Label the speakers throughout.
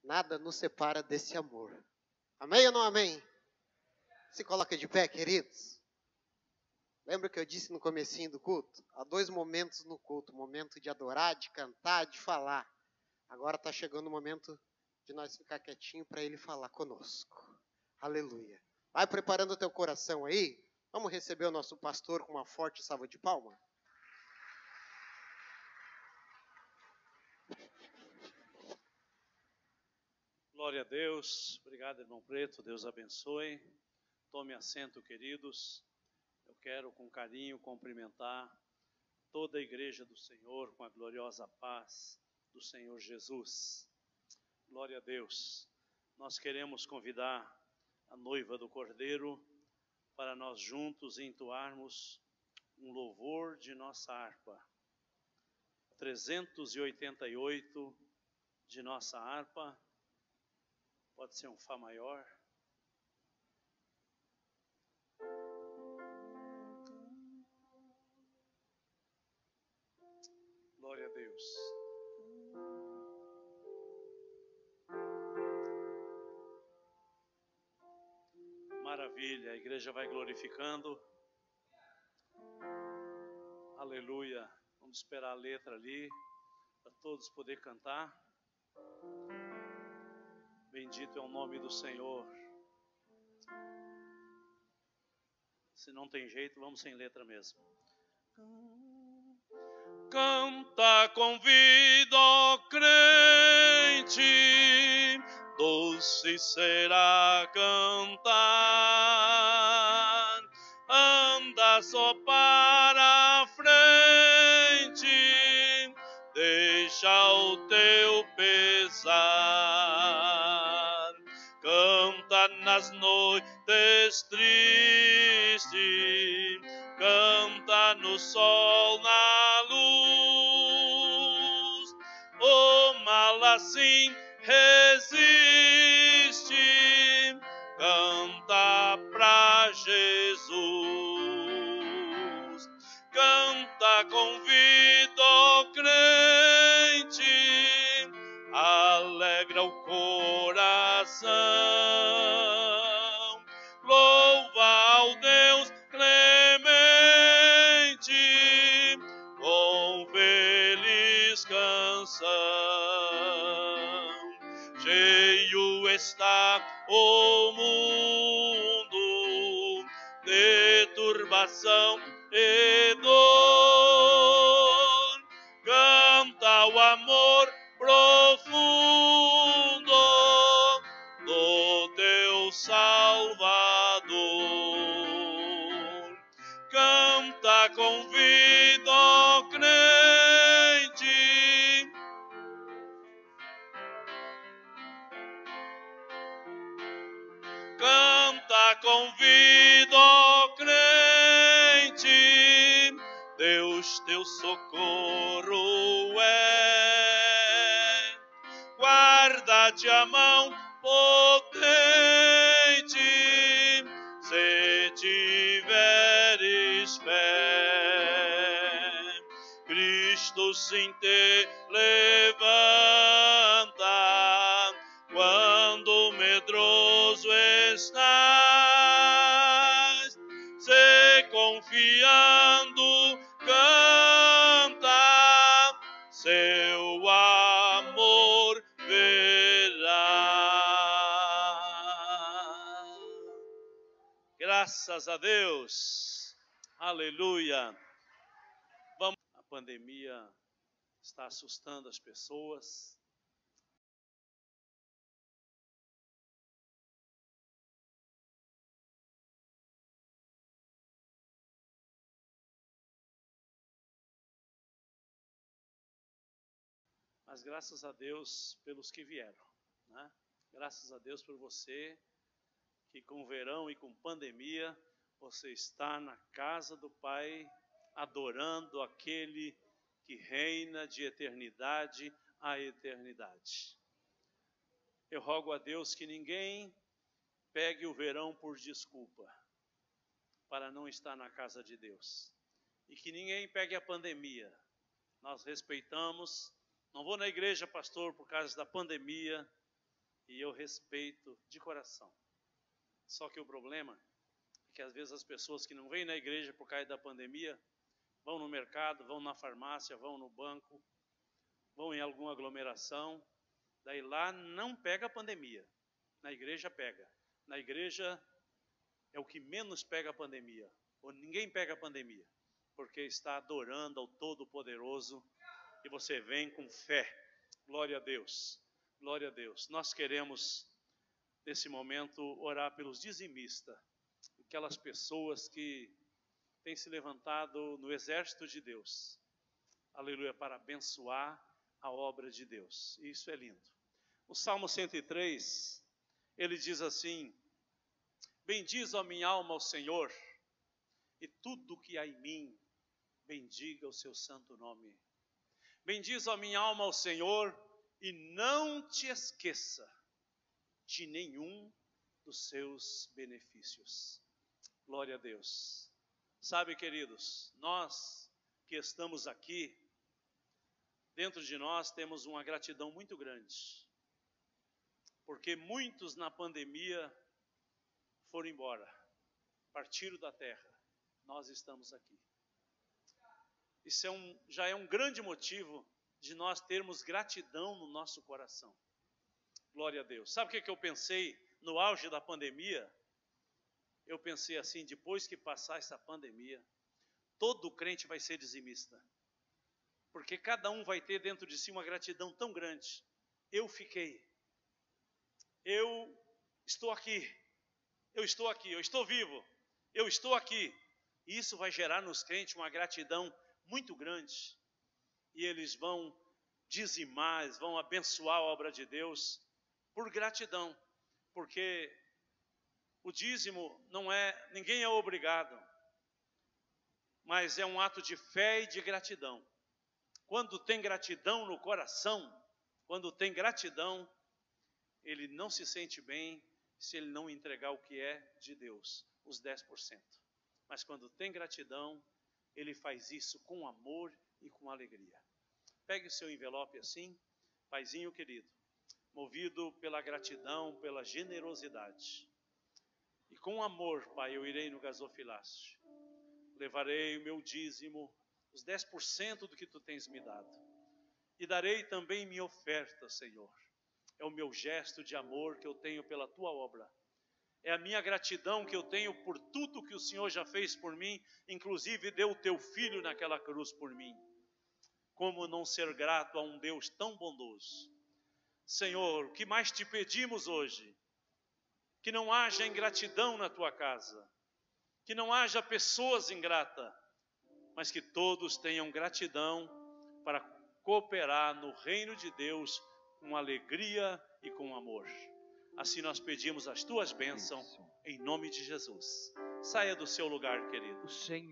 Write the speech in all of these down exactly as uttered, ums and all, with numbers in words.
Speaker 1: Nada nos separa desse amor. Amém ou não amém? Se coloca de pé, queridos. Lembra que eu disse no comecinho do culto? Há dois momentos no culto. O momento de adorar, de cantar, de falar. Agora está chegando o momento de nós ficar quietinho para Ele falar conosco. Aleluia. Vai preparando o teu coração aí. Vamos receber o nosso pastor com uma forte salva de palmas?
Speaker 2: Glória a Deus. Obrigado, irmão Preto. Deus abençoe. Tome assento, queridos. Eu quero com carinho cumprimentar toda a igreja do Senhor com a gloriosa paz do Senhor Jesus. Glória a Deus. Nós queremos convidar a noiva do Cordeiro para nós juntos entoarmos um louvor de nossa harpa. trezentos e oitenta e oito de nossa harpa. Pode ser um Fá maior. Glória a Deus. Maravilha, a igreja vai glorificando. Aleluia. Vamos esperar a letra ali, para todos poderem cantar. Bendito é o nome do Senhor. Se não tem jeito, vamos sem letra mesmo. Canta com vida, ó crente, doce será cantar. Anda só para a frente, deixa o teu pesar. Canta nas noites tristes, canta no sol, na luz. O mal assim resiste, canta pra Jesus. Canta com vida, ó crente, alegra o coração. Louva ao Deus clemente com feliz canção. Cheio está o mundo de turbação e dor. Canta o amor profundo do teu Salvador. Canta com vida, ó crente. Canta com vida, ó crente. Deus teu socorro é. Guarda-te a mão potente, se tiveres fé. Cristo sim te levanta quando medroso estás. Se confiando canta, seu amor verá. Graças a Deus. Aleluia. Vamos. A pandemia está assustando as pessoas. Mas graças a Deus pelos que vieram, né? Graças a Deus por você que com verão e com pandemia você está na casa do Pai adorando aquele que reina de eternidade a eternidade. Eu rogo a Deus que ninguém pegue o verão por desculpa para não estar na casa de Deus. E que ninguém pegue a pandemia. Nós respeitamos. Não vou na igreja, pastor, por causa da pandemia. e eu respeito de coração. Só que o problema é que às vezes as pessoas que não vêm na igreja por causa da pandemia, vão no mercado, vão na farmácia, vão no banco, vão em alguma aglomeração, daí lá não pega a pandemia, na igreja pega. Na igreja é o que menos pega a pandemia, ou ninguém pega a pandemia, porque está adorando ao Todo-Poderoso e você vem com fé. Glória a Deus, glória a Deus. Nós queremos, nesse momento, orar pelos dizimistas, aquelas pessoas que têm se levantado no exército de Deus, aleluia, para abençoar a obra de Deus. Isso é lindo. O Salmo cento e três, ele diz assim: bendiz a minha alma ao Senhor, e tudo que há em mim, bendiga o seu santo nome. Bendiz a minha alma ao Senhor, e não te esqueça de nenhum dos seus benefícios. Glória a Deus. Sabe, queridos, nós que estamos aqui, dentro de nós temos uma gratidão muito grande, porque muitos na pandemia foram embora, partiram da terra, nós estamos aqui. Isso é um, já é um grande motivo de nós termos gratidão no nosso coração. Glória a Deus. Sabe o que, que eu pensei no auge da pandemia? Eu pensei assim: depois que passar essa pandemia, todo crente vai ser dizimista, porque cada um vai ter dentro de si uma gratidão tão grande. Eu fiquei, eu estou aqui, eu estou aqui, eu estou vivo, eu estou aqui. E isso vai gerar nos crentes uma gratidão muito grande, e eles vão dizimar, eles vão abençoar a obra de Deus por gratidão, porque o dízimo não é, ninguém é obrigado, mas é um ato de fé e de gratidão. Quando tem gratidão no coração, quando tem gratidão, ele não se sente bem se ele não entregar o que é de Deus, os dez por cento. Mas quando tem gratidão, ele faz isso com amor e com alegria. Pegue o seu envelope assim, paizinho querido, movido pela gratidão, pela generosidade. E com amor, Pai, eu irei no gasofilácio. Levarei o meu dízimo, os dez por cento do que tu tens me dado. E darei também minha oferta, Senhor. É o meu gesto de amor que eu tenho pela tua obra. É a minha gratidão que eu tenho por tudo que o Senhor já fez por mim, inclusive deu o teu filho naquela cruz por mim. Como não ser grato a um Deus tão bondoso? Senhor, o que mais te pedimos hoje? Que não haja ingratidão na tua casa, que não haja pessoas ingratas, mas que todos tenham gratidão para cooperar no reino de Deus com alegria e com amor. Assim nós pedimos as tuas bênçãos, em nome de Jesus. Saia do seu lugar, querido.
Speaker 3: O Senhor.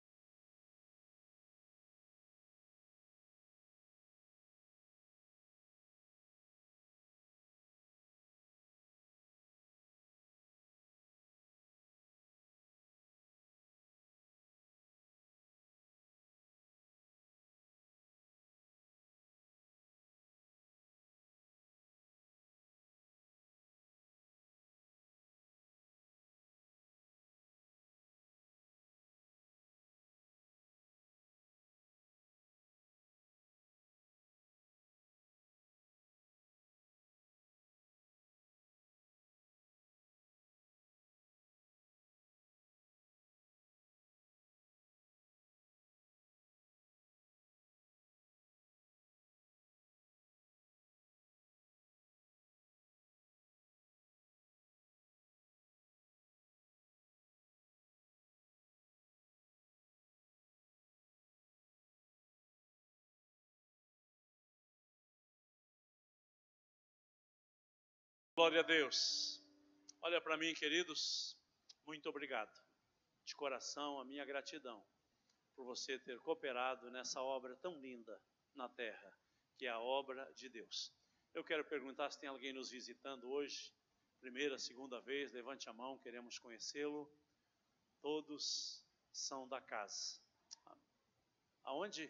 Speaker 2: Glória a Deus. Olha para mim, queridos, muito obrigado. De coração, a minha gratidão por você ter cooperado nessa obra tão linda na terra, que é a obra de Deus. Eu quero perguntar se tem alguém nos visitando hoje, primeira, segunda vez, levante a mão, queremos conhecê-lo. Todos são da casa. Aonde?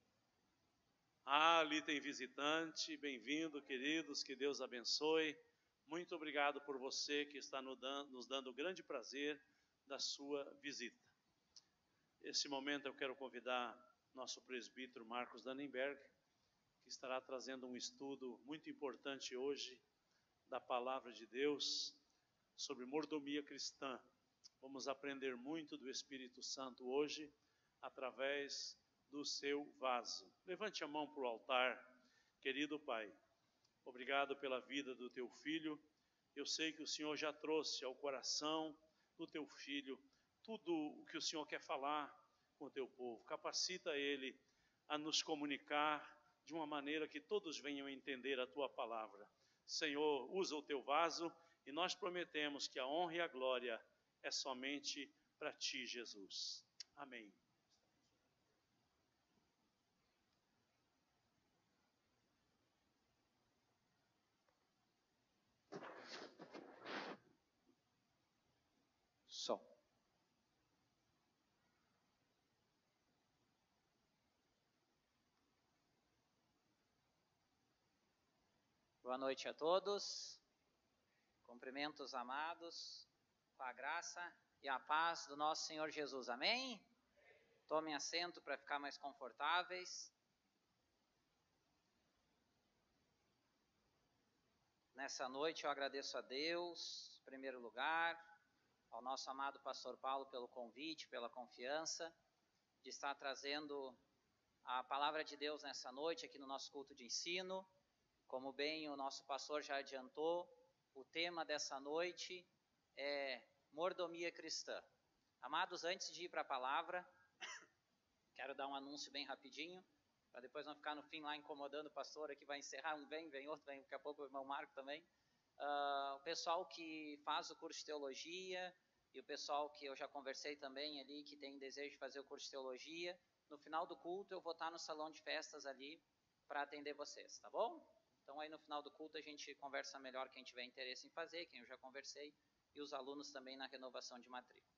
Speaker 2: Ah, ali tem visitante, bem-vindo, queridos, que Deus abençoe. muito obrigado por você que está nos dando o grande prazer da sua visita. Nesse momento eu quero convidar nosso presbítero Marcos Dannenberg, que estará trazendo um estudo muito importante hoje da Palavra de Deus sobre mordomia cristã. Vamos aprender muito do Espírito Santo hoje através do seu vaso. Levante a mão para o altar, querido Pai. Obrigado pela vida do teu filho. Eu sei que o Senhor já trouxe ao coração do teu filho tudo o que o Senhor quer falar com o teu povo. Capacita ele a nos comunicar de uma maneira que todos venham entender a tua palavra. Senhor, usa o teu vaso e nós prometemos que a honra e a glória é somente para ti, Jesus. Amém.
Speaker 3: Som. Boa noite a todos. Cumprimentos amados, com a graça e a paz do nosso Senhor Jesus. Amém? Tomem assento para ficar mais confortáveis. Nessa noite eu agradeço a Deus, em primeiro lugar, ao nosso amado pastor Paulo pelo convite, pela confiança de estar trazendo a palavra de Deus nessa noite aqui no nosso culto de ensino. Como bem o nosso pastor já adiantou, o tema dessa noite é mordomia cristã. Amados, antes de ir para a palavra, quero dar um anúncio bem rapidinho, para depois não ficar no fim lá incomodando o pastor, aqui vai encerrar, um vem, vem outro, vem daqui a pouco o irmão Marco também. Uh, o pessoal que faz o curso de teologia e o pessoal que eu já conversei também ali, que tem desejo de fazer o curso de teologia, no final do culto eu vou estar no salão de festas ali para atender vocês, tá bom? Então aí no final do culto a gente conversa melhor quem tiver interesse em fazer, quem eu já conversei, e os alunos também na renovação de matrícula.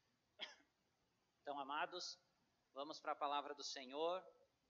Speaker 3: Então, amados, vamos para a palavra do Senhor.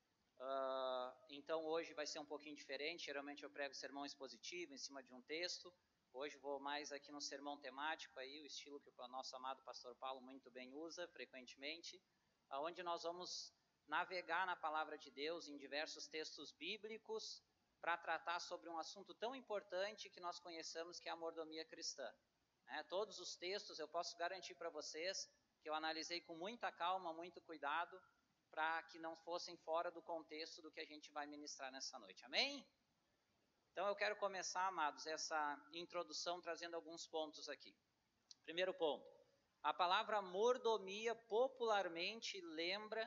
Speaker 3: Uh, então hoje vai ser um pouquinho diferente. Geralmente eu prego sermão expositivo em cima de um texto. Hoje vou mais aqui no sermão temático, aí, o estilo que o nosso amado pastor Paulo muito bem usa frequentemente, onde nós vamos navegar na palavra de Deus em diversos textos bíblicos para tratar sobre um assunto tão importante que nós conheçamos, que é a mordomia cristã. É, todos os textos eu posso garantir para vocês que eu analisei com muita calma, muito cuidado, para que não fossem fora do contexto do que a gente vai ministrar nessa noite. Amém? Então eu quero começar, amados, essa introdução trazendo alguns pontos aqui. Primeiro ponto, a palavra mordomia popularmente lembra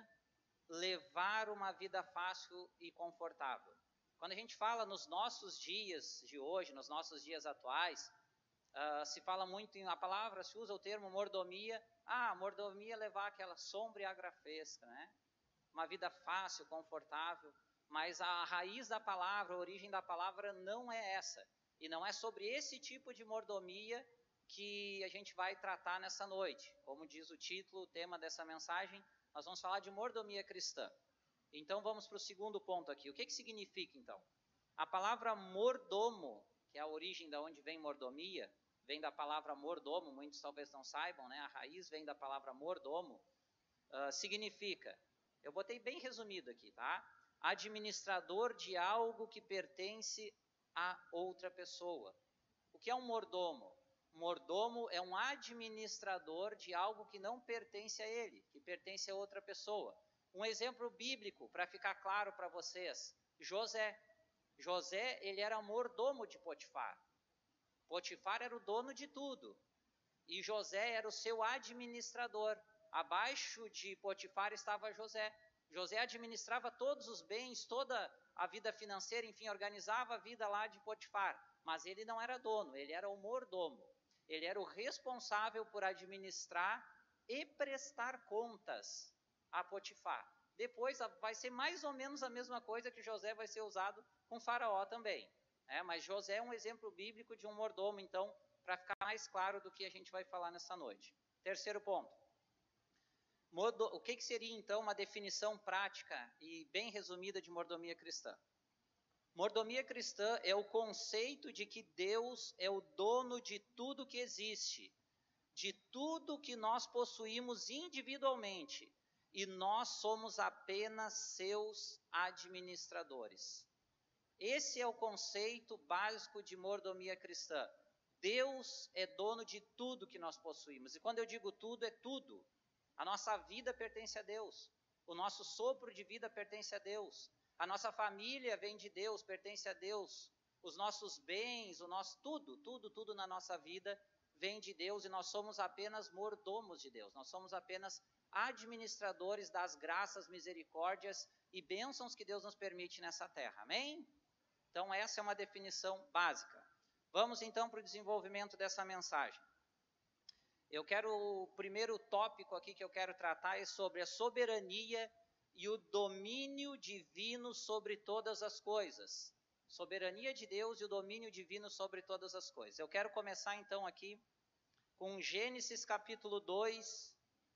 Speaker 3: levar uma vida fácil e confortável. Quando a gente fala nos nossos dias de hoje, nos nossos dias atuais, uh, se fala muito em a palavra, se usa o termo mordomia. Ah, mordomia é levar aquela sombra e agrafesca, né? Uma vida fácil, confortável. Mas a raiz da palavra, a origem da palavra não é essa. E não é sobre esse tipo de mordomia que a gente vai tratar nessa noite. Como diz o título, o tema dessa mensagem, nós vamos falar de mordomia cristã. Então vamos para o segundo ponto aqui. O que, que significa então? A palavra mordomo, que é a origem de onde vem mordomia, vem da palavra mordomo, muitos talvez não saibam, né? A raiz vem da palavra mordomo, uh, significa, eu botei bem resumido aqui, tá? Administrador de algo que pertence a outra pessoa. O que é um mordomo? Mordomo é um administrador de algo que não pertence a ele, que pertence a outra pessoa. Um exemplo bíblico, para ficar claro para vocês, José. José, ele era mordomo de Potifar. Potifar era o dono de tudo. E José era o seu administrador. Abaixo de Potifar estava José. José administrava todos os bens, toda a vida financeira, enfim, organizava a vida lá de Potifar. Mas ele não era dono, ele era o mordomo. Ele era o responsável por administrar e prestar contas a Potifar. Depois vai ser mais ou menos a mesma coisa que José vai ser usado com Faraó também. É, mas José é um exemplo bíblico de um mordomo, então, para ficar mais claro do que a gente vai falar nessa noite. Terceiro ponto. O que seria, então, uma definição prática e bem resumida de mordomia cristã? Mordomia cristã é o conceito de que Deus é o dono de tudo que existe, de tudo que nós possuímos individualmente, e nós somos apenas seus administradores. Esse é o conceito básico de mordomia cristã. Deus é dono de tudo que nós possuímos. E quando eu digo tudo, é tudo. A nossa vida pertence a Deus. O nosso sopro de vida pertence a Deus. A nossa família vem de Deus, pertence a Deus. Os nossos bens, o nosso tudo, tudo, tudo na nossa vida vem de Deus, e nós somos apenas mordomos de Deus. Nós somos apenas administradores das graças, misericórdias e bênçãos que Deus nos permite nessa terra. Amém? Então essa é uma definição básica. Vamos então para o desenvolvimento dessa mensagem. Eu quero, o primeiro tópico aqui que eu quero tratar é sobre a soberania e o domínio divino sobre todas as coisas. Soberania de Deus e o domínio divino sobre todas as coisas. Eu quero começar então aqui com Gênesis capítulo dois.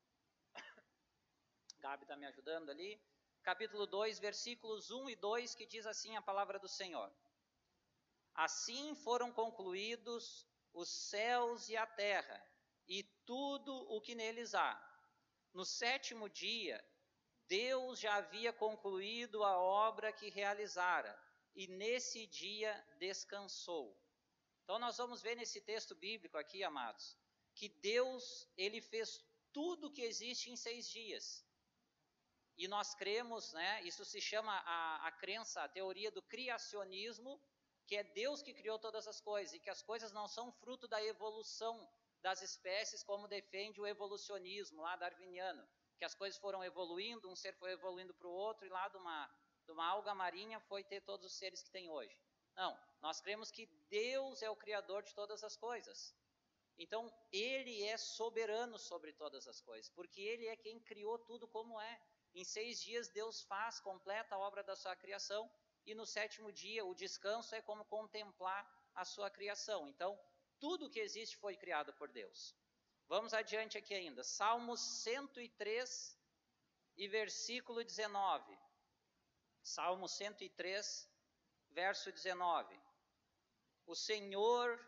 Speaker 3: Gabi está me ajudando ali. Capítulo dois, versículos um e dois, que diz assim a palavra do Senhor. Assim foram concluídos os céus e a terra, e tudo o que neles há. No sétimo dia, Deus já havia concluído a obra que realizara, e nesse dia descansou. Então nós vamos ver nesse texto bíblico aqui, amados, que Deus, ele fez tudo o que existe em seis dias. E nós cremos, né, isso se chama a, a crença, a teoria do criacionismo, que é Deus que criou todas as coisas, e que as coisas não são fruto da evolução das espécies, como defende o evolucionismo lá darwiniano, que as coisas foram evoluindo, um ser foi evoluindo para o outro, e lá de uma, de uma alga marinha foi ter todos os seres que tem hoje. Não, nós cremos que Deus é o criador de todas as coisas. Então, Ele é soberano sobre todas as coisas, porque Ele é quem criou tudo como é. Em seis dias Deus faz, completa a obra da sua criação, e no sétimo dia o descanso é como contemplar a sua criação. Então, tudo que existe foi criado por Deus. Vamos adiante aqui ainda. Salmos cento e três e versículo dezenove. Salmo cento e três, verso dezenove. O Senhor...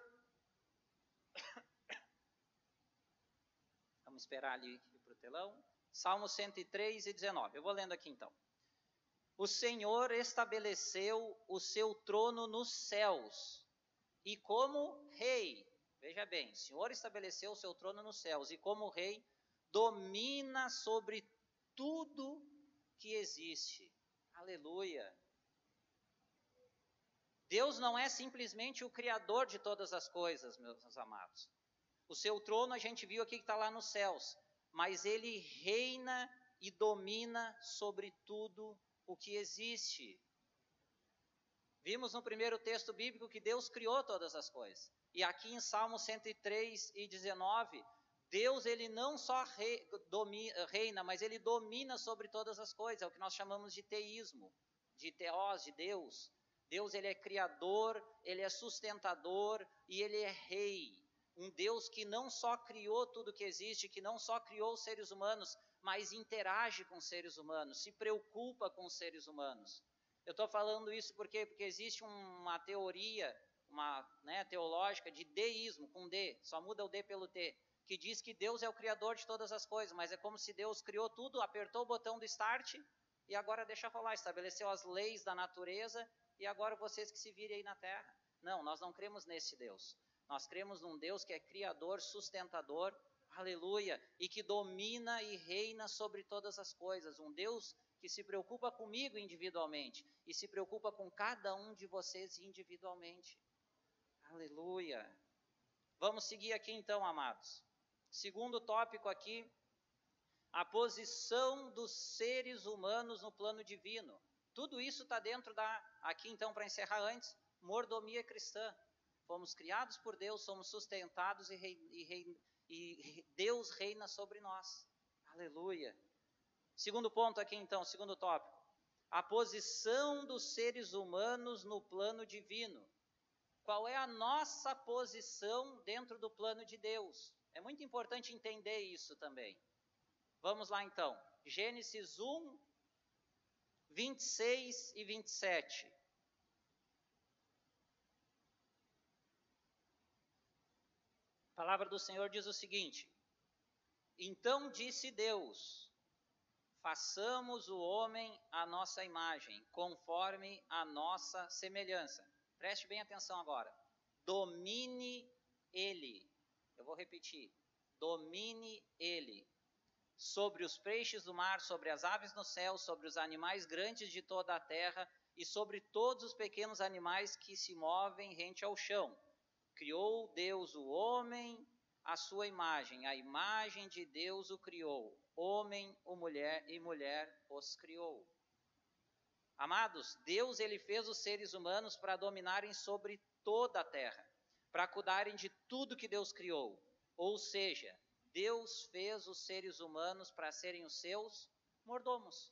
Speaker 3: Vamos esperar ali para o telão. Salmo cento e três e dezenove. Eu vou lendo aqui então. O Senhor estabeleceu o seu trono nos céus, e como rei, veja bem, o Senhor estabeleceu o seu trono nos céus, e como rei, domina sobre tudo que existe. Aleluia! Deus não é simplesmente o criador de todas as coisas, meus amados. O seu trono a gente viu aqui que está lá nos céus, mas Ele reina e domina sobre tudo o que existe. Vimos no primeiro texto bíblico que Deus criou todas as coisas. E aqui em Salmo cento e três e dezenove, Deus ele não só re, domina, reina, mas Ele domina sobre todas as coisas. É o que nós chamamos de teísmo, de teós, de Deus. Deus ele é criador, Ele é sustentador e Ele é rei. Um Deus que não só criou tudo que existe, que não só criou os seres humanos, mas interage com os seres humanos, se preocupa com os seres humanos. Eu estou falando isso porque, porque existe uma teoria, uma, né, teológica de deísmo, com D, só muda o D pelo T, que diz que Deus é o criador de todas as coisas, mas é como se Deus criou tudo, apertou o botão do start e agora deixa rolar, estabeleceu as leis da natureza e agora vocês que se virem aí na terra. Não, nós não cremos nesse Deus. Nós cremos num Deus que é criador, sustentador, aleluia, e que domina e reina sobre todas as coisas. Um Deus que se preocupa comigo individualmente e se preocupa com cada um de vocês individualmente. Aleluia. Vamos seguir aqui então, amados. Segundo tópico aqui, a posição dos seres humanos no plano divino. Tudo isso está dentro da, aqui então para encerrar antes, mordomia cristã. Fomos criados por Deus, somos sustentados e, rei, e, rei, e Deus reina sobre nós. Aleluia. Segundo ponto aqui então, segundo tópico. A posição dos seres humanos no plano divino. Qual é a nossa posição dentro do plano de Deus? É muito importante entender isso também. Vamos lá então. Gênesis um, vinte e seis e vinte e sete. palavra do Senhor diz o seguinte: então disse Deus, façamos o homem à nossa imagem, conforme a nossa semelhança. Preste bem atenção agora. Domine ele. Eu vou repetir. Domine ele sobre os peixes do mar, sobre as aves no céu, sobre os animais grandes de toda a terra e sobre todos os pequenos animais que se movem rente ao chão. Criou Deus o homem à sua imagem, a imagem de Deus o criou, homem ou mulher e mulher os criou. Amados, Deus ele fez os seres humanos para dominarem sobre toda a terra, para cuidarem de tudo que Deus criou, ou seja, Deus fez os seres humanos para serem os seus mordomos.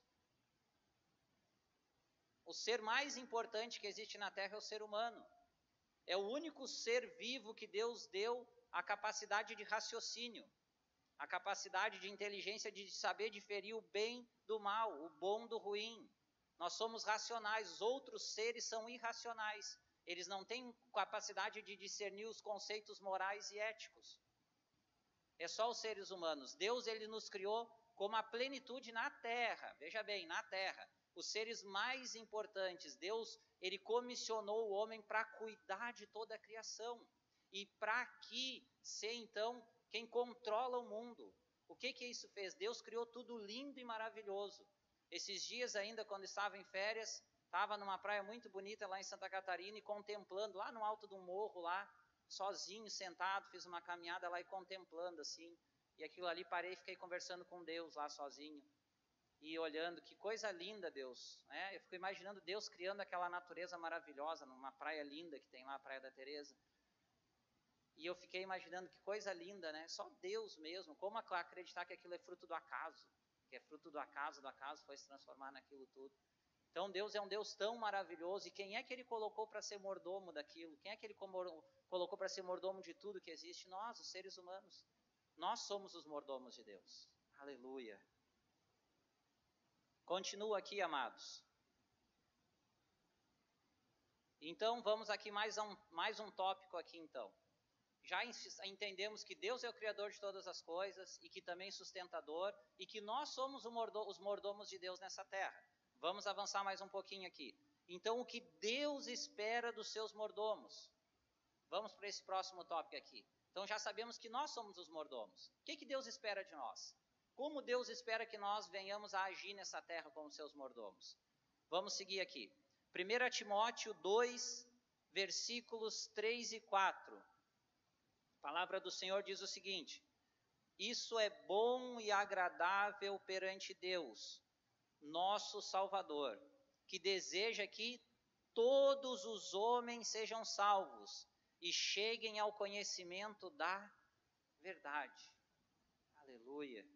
Speaker 3: O ser mais importante que existe na Terra é o ser humano. É o único ser vivo que Deus deu a capacidade de raciocínio, a capacidade de inteligência de saber diferir o bem do mal, o bom do ruim. Nós somos racionais, os outros seres são irracionais. Eles não têm capacidade de discernir os conceitos morais e éticos. É só os seres humanos. Deus ele nos criou como a plenitude na terra. Veja bem, na terra. Os seres mais importantes. Deus ele comissionou o homem para cuidar de toda a criação. E para aqui ser então quem controla o mundo. O que que isso fez? Deus criou tudo lindo e maravilhoso. Esses dias ainda, quando estava em férias, estava numa praia muito bonita lá em Santa Catarina e contemplando, lá no alto do morro lá, sozinho, sentado, fiz uma caminhada lá e contemplando assim, e aquilo ali parei e fiquei conversando com Deus lá sozinho, e olhando, que coisa linda Deus, né? Eu fico imaginando Deus criando aquela natureza maravilhosa, numa praia linda que tem lá, a Praia da Teresa, e eu fiquei imaginando que coisa linda, né? Só Deus mesmo, como acreditar que aquilo é fruto do acaso, que é fruto do acaso, do acaso foi se transformar naquilo tudo. Então Deus é um Deus tão maravilhoso, e quem é que ele colocou para ser mordomo daquilo? Quem é que ele colocou para ser mordomo de tudo que existe? Nós, os seres humanos. Nós somos os mordomos de Deus. Aleluia. Continua aqui, amados. Então vamos aqui mais um, mais um tópico aqui então. Já entendemos que Deus é o Criador de todas as coisas, e que também sustentador, e que nós somos os mordomos de Deus nessa terra. Vamos avançar mais um pouquinho aqui. Então, o que Deus espera dos seus mordomos? Vamos para esse próximo tópico aqui. Então, já sabemos que nós somos os mordomos. O que, que Deus espera de nós? Como Deus espera que nós venhamos a agir nessa terra como seus mordomos? Vamos seguir aqui. primeiro Timóteo dois, versículos três e quatro. A palavra do Senhor diz o seguinte: isso é bom e agradável perante Deus, nosso Salvador, que deseja que todos os homens sejam salvos e cheguem ao conhecimento da verdade. Aleluia.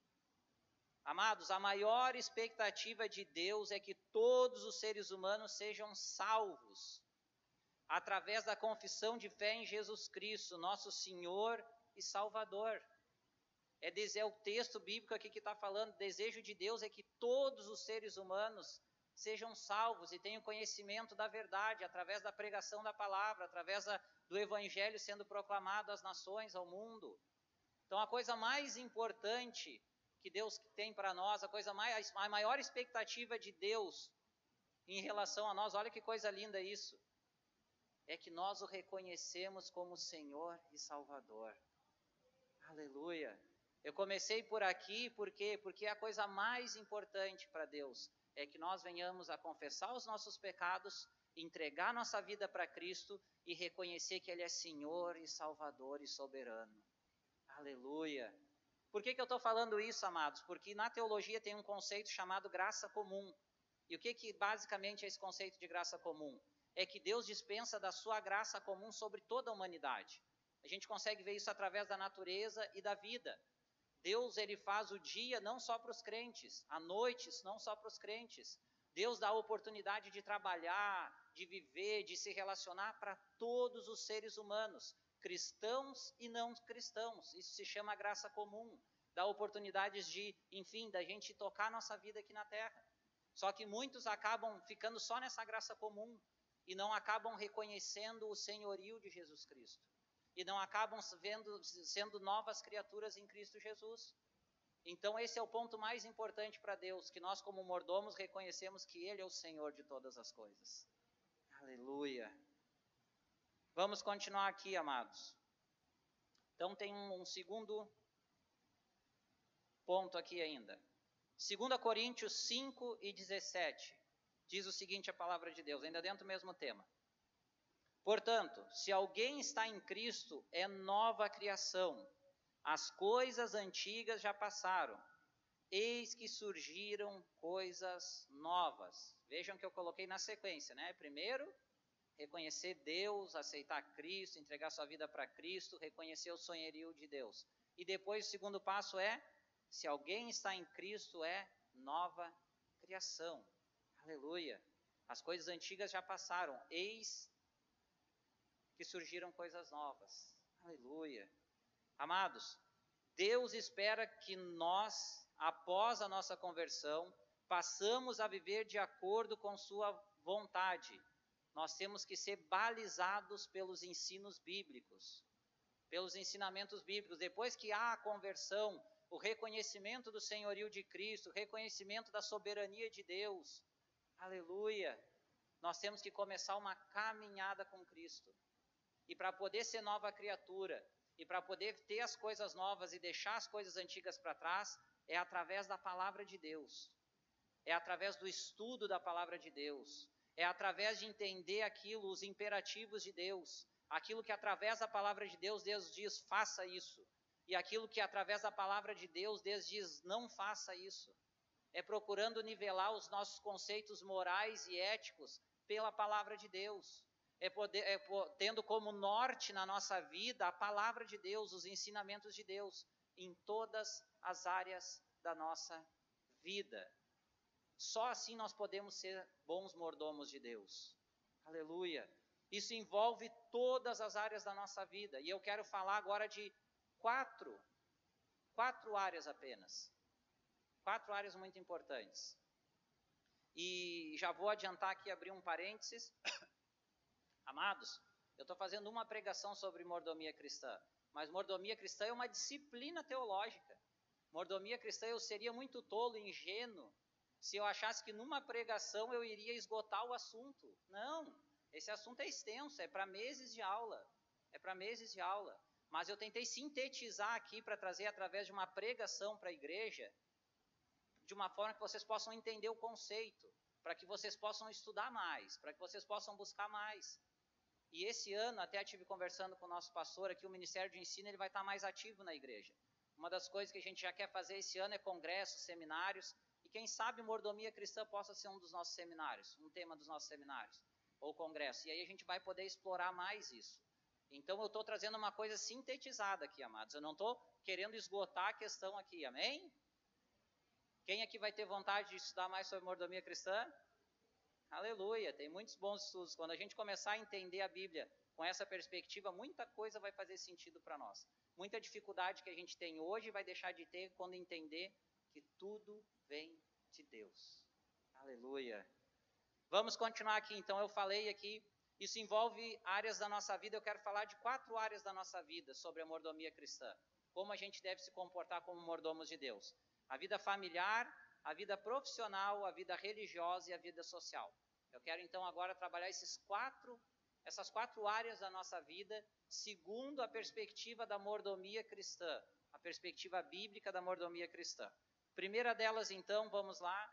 Speaker 3: Amados, a maior expectativa de Deus é que todos os seres humanos sejam salvos através da confissão de fé em Jesus Cristo, nosso Senhor e Salvador. É, é o texto bíblico aqui que está falando, o desejo de Deus é que todos os seres humanos sejam salvos e tenham conhecimento da verdade, através da pregação da palavra, através da, do evangelho sendo proclamado às nações, ao mundo. Então a coisa mais importante que Deus tem para nós, a coisa mais, a maior expectativa de Deus em relação a nós, olha que coisa linda isso, é que nós o reconhecemos como Senhor e Salvador. Aleluia. Eu comecei por aqui, por quê? Porque a coisa mais importante para Deus é que nós venhamos a confessar os nossos pecados, entregar nossa vida para Cristo e reconhecer que Ele é Senhor e Salvador e soberano. Aleluia. Por que que eu estou falando isso, amados? Porque na teologia tem um conceito chamado graça comum. E o que que basicamente é esse conceito de graça comum? É que Deus dispensa da sua graça comum sobre toda a humanidade. A gente consegue ver isso através da natureza e da vida. Deus ele faz o dia não só para os crentes, a noite não só para os crentes. Deus dá a oportunidade de trabalhar, de viver, de se relacionar para todos os seres humanos, cristãos e não cristãos. Isso se chama graça comum. Dá oportunidades de, enfim, da gente tocar nossa vida aqui na terra. Só que muitos acabam ficando só nessa graça comum e não acabam reconhecendo o senhorio de Jesus Cristo. e não acabam vendo, sendo novas criaturas em Cristo Jesus. Então esse é o ponto mais importante para Deus, que nós como mordomos reconhecemos que Ele é o Senhor de todas as coisas. Aleluia. Vamos continuar aqui, amados. Então tem um, um segundo ponto aqui ainda. dois Coríntios cinco e dezessete, diz o seguinte a palavra de Deus, ainda dentro do mesmo tema. Portanto, se alguém está em Cristo, é nova criação. As coisas antigas já passaram. Eis que surgiram coisas novas. Vejam que eu coloquei na sequência, né? Primeiro, reconhecer Deus, aceitar Cristo, entregar sua vida para Cristo, reconhecer o senhorio de Deus. E depois o segundo passo é, se alguém está em Cristo, é nova criação. Aleluia. As coisas antigas já passaram. Eis que surgiram coisas novas. Aleluia. Amados, Deus espera que nós, após a nossa conversão, passamos a viver de acordo com sua vontade. Nós temos que ser balizados pelos ensinos bíblicos, pelos ensinamentos bíblicos. Depois que há a conversão, o reconhecimento do senhorio de Cristo, o reconhecimento da soberania de Deus, aleluia, nós temos que começar uma caminhada com Cristo. E para poder ser nova criatura, e para poder ter as coisas novas e deixar as coisas antigas para trás, é através da palavra de Deus. É através do estudo da palavra de Deus. É através de entender aquilo, os imperativos de Deus. Aquilo que através da palavra de Deus, Deus diz, faça isso. E aquilo que através da palavra de Deus, Deus diz, não faça isso. É procurando nivelar os nossos conceitos morais e éticos pela palavra de Deus. É, poder, é tendo como norte na nossa vida a palavra de Deus, os ensinamentos de Deus, em todas as áreas da nossa vida. Só assim nós podemos ser bons mordomos de Deus. Aleluia. Isso envolve todas as áreas da nossa vida. E eu quero falar agora de quatro, quatro áreas apenas. Quatro áreas muito importantes. E já vou adiantar aqui, abrir um parênteses. Amados, eu estou fazendo uma pregação sobre mordomia cristã, mas mordomia cristã é uma disciplina teológica. Mordomia cristã, eu seria muito tolo e ingênuo se eu achasse que numa pregação eu iria esgotar o assunto. Não, esse assunto é extenso, é para meses de aula, é para meses de aula. Mas eu tentei sintetizar aqui para trazer através de uma pregação para a igreja, de uma forma que vocês possam entender o conceito, para que vocês possam estudar mais, para que vocês possam buscar mais. E esse ano, até estive conversando com o nosso pastor aqui, o Ministério de Ensino, ele vai estar mais ativo na igreja. Uma das coisas que a gente já quer fazer esse ano é congressos, seminários, e quem sabe mordomia cristã possa ser um dos nossos seminários, um tema dos nossos seminários, ou congresso. E aí a gente vai poder explorar mais isso. Então eu estou trazendo uma coisa sintetizada aqui, amados. Eu não estou querendo esgotar a questão aqui, amém? Quem aqui vai ter vontade de estudar mais sobre mordomia cristã? Aleluia, tem muitos bons estudos. Quando a gente começar a entender a Bíblia com essa perspectiva, muita coisa vai fazer sentido para nós. Muita dificuldade que a gente tem hoje vai deixar de ter quando entender que tudo vem de Deus. Aleluia. Vamos continuar aqui. Então eu falei aqui, isso envolve áreas da nossa vida. Eu quero falar de quatro áreas da nossa vida sobre a mordomia cristã. Como a gente deve se comportar como mordomos de Deus. A vida familiar, a vida profissional, a vida religiosa e a vida social. Eu quero então agora trabalhar esses quatro, essas quatro áreas da nossa vida, segundo a perspectiva da mordomia cristã, a perspectiva bíblica da mordomia cristã. Primeira delas então, vamos lá,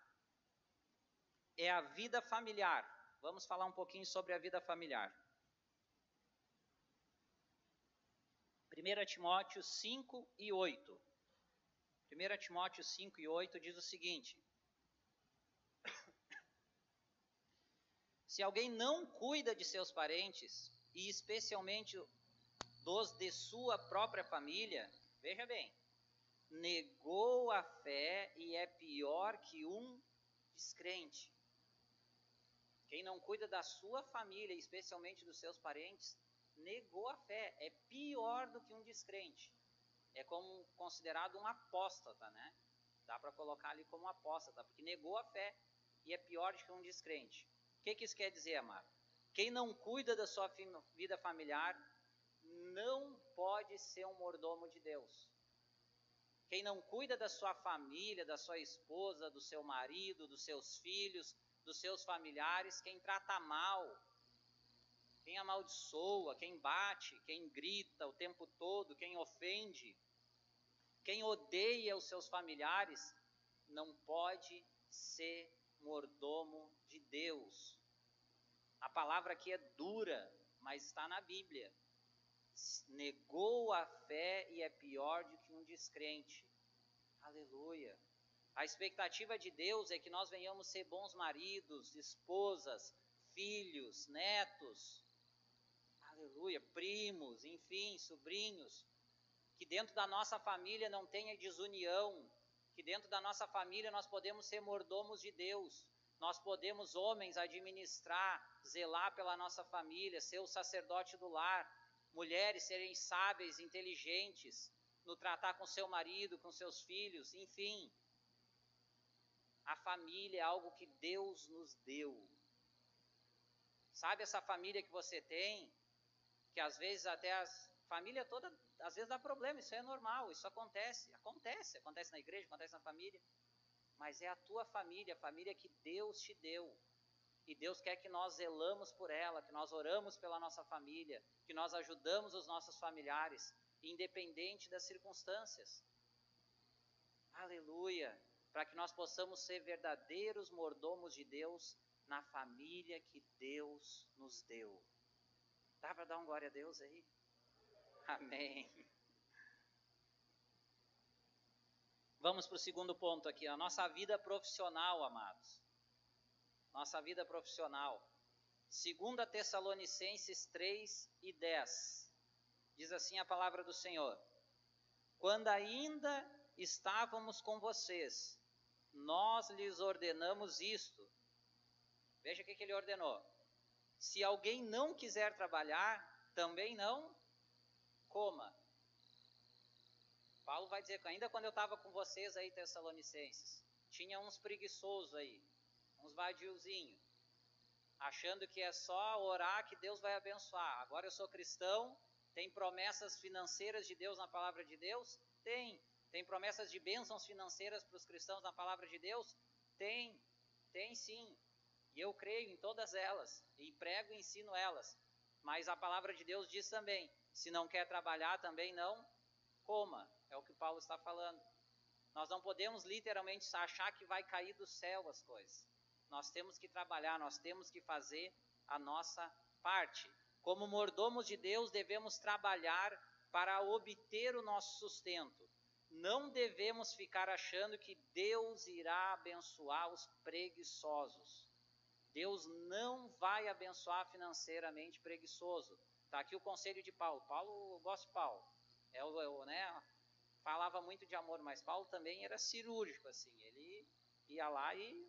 Speaker 3: é a vida familiar. Vamos falar um pouquinho sobre a vida familiar. primeira Timóteo cinco e oito. primeira Timóteo cinco e oito diz o seguinte: se alguém não cuida de seus parentes, e especialmente dos de sua própria família, veja bem, negou a fé e é pior que um descrente. Quem não cuida da sua família, especialmente dos seus parentes, negou a fé, é pior do que um descrente. É como considerado um apóstata, né? Dá para colocar ali como apóstata, porque negou a fé e é pior do que um descrente. O que, que isso quer dizer, amado? Quem não cuida da sua vida familiar não pode ser um mordomo de Deus. Quem não cuida da sua família, da sua esposa, do seu marido, dos seus filhos, dos seus familiares, quem trata mal, quem amaldiçoa, quem bate, quem grita o tempo todo, quem ofende, quem odeia os seus familiares, não pode ser mordomo de Deus. A palavra aqui é dura, mas está na Bíblia. Negou a fé e é pior do que um descrente. Aleluia. A expectativa de Deus é que nós venhamos ser bons maridos, esposas, filhos, netos, aleluia, primos, enfim, sobrinhos, que dentro da nossa família não tenha desunião, que dentro da nossa família nós podemos ser mordomos de Deus, nós podemos, homens, administrar, zelar pela nossa família, ser o sacerdote do lar, mulheres serem sábias, inteligentes, no tratar com seu marido, com seus filhos, enfim. A família é algo que Deus nos deu. Sabe essa família que você tem, que às vezes até a família toda, às vezes dá problema, isso é normal, isso acontece, acontece, acontece na igreja, acontece na família, mas é a tua família, a família que Deus te deu. E Deus quer que nós zelamos por ela, que nós oramos pela nossa família, que nós ajudamos os nossos familiares, independente das circunstâncias. Aleluia! Para que nós possamos ser verdadeiros mordomos de Deus na família que Deus nos deu. Dá para dar um glória a Deus aí? Amém. Vamos para o segundo ponto aqui, a nossa vida profissional, amados. Nossa vida profissional. Segunda Tessalonicenses três e dez. Diz assim a palavra do Senhor: quando ainda estávamos com vocês, nós lhes ordenamos isto. Veja o que, que ele ordenou. Se alguém não quiser trabalhar, também não coma. Paulo vai dizer que ainda quando eu estava com vocês aí, Tessalonicenses, tinha uns preguiçosos aí, uns vadiozinhos, achando que é só orar que Deus vai abençoar. Agora eu sou cristão, tem promessas financeiras de Deus na palavra de Deus? Tem. Tem promessas de bênçãos financeiras para os cristãos na palavra de Deus? Tem. Tem sim. E eu creio em todas elas, e prego e ensino elas. Mas a palavra de Deus diz também, se não quer trabalhar, também não coma. É o que Paulo está falando. Nós não podemos literalmente achar que vai cair do céu as coisas. Nós temos que trabalhar, nós temos que fazer a nossa parte. Como mordomos de Deus, devemos trabalhar para obter o nosso sustento. Não devemos ficar achando que Deus irá abençoar os preguiçosos. Deus não vai abençoar financeiramente preguiçoso. Está aqui o conselho de Paulo. Paulo, eu gosto de Paulo. É o, é o, né, falava muito de amor, mas Paulo também era cirúrgico, assim. Ele ia lá e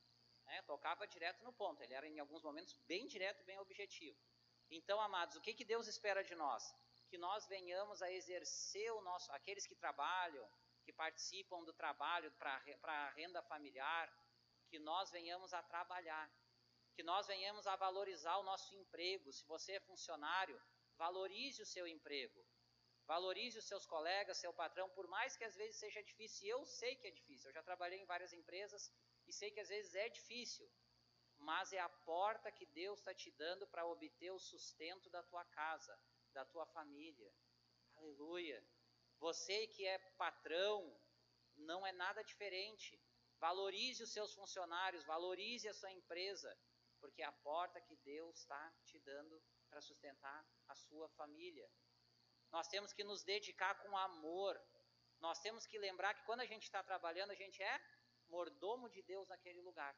Speaker 3: né, tocava direto no ponto. Ele era, em alguns momentos, bem direto, bem objetivo. Então, amados, o que, que Deus espera de nós? Que nós venhamos a exercer o nosso... Aqueles que trabalham, que participam do trabalho para a renda familiar, que nós venhamos a trabalhar. Que nós venhamos a valorizar o nosso emprego. Se você é funcionário, valorize o seu emprego. Valorize os seus colegas, seu patrão, por mais que às vezes seja difícil. E eu sei que é difícil. Eu já trabalhei em várias empresas e sei que às vezes é difícil. Mas é a porta que Deus está te dando para obter o sustento da tua casa, da tua família. Aleluia. Você que é patrão, não é nada diferente. Valorize os seus funcionários, valorize a sua empresa, porque é a porta que Deus está te dando para sustentar a sua família. Nós temos que nos dedicar com amor. Nós temos que lembrar que quando a gente está trabalhando, a gente é mordomo de Deus naquele lugar.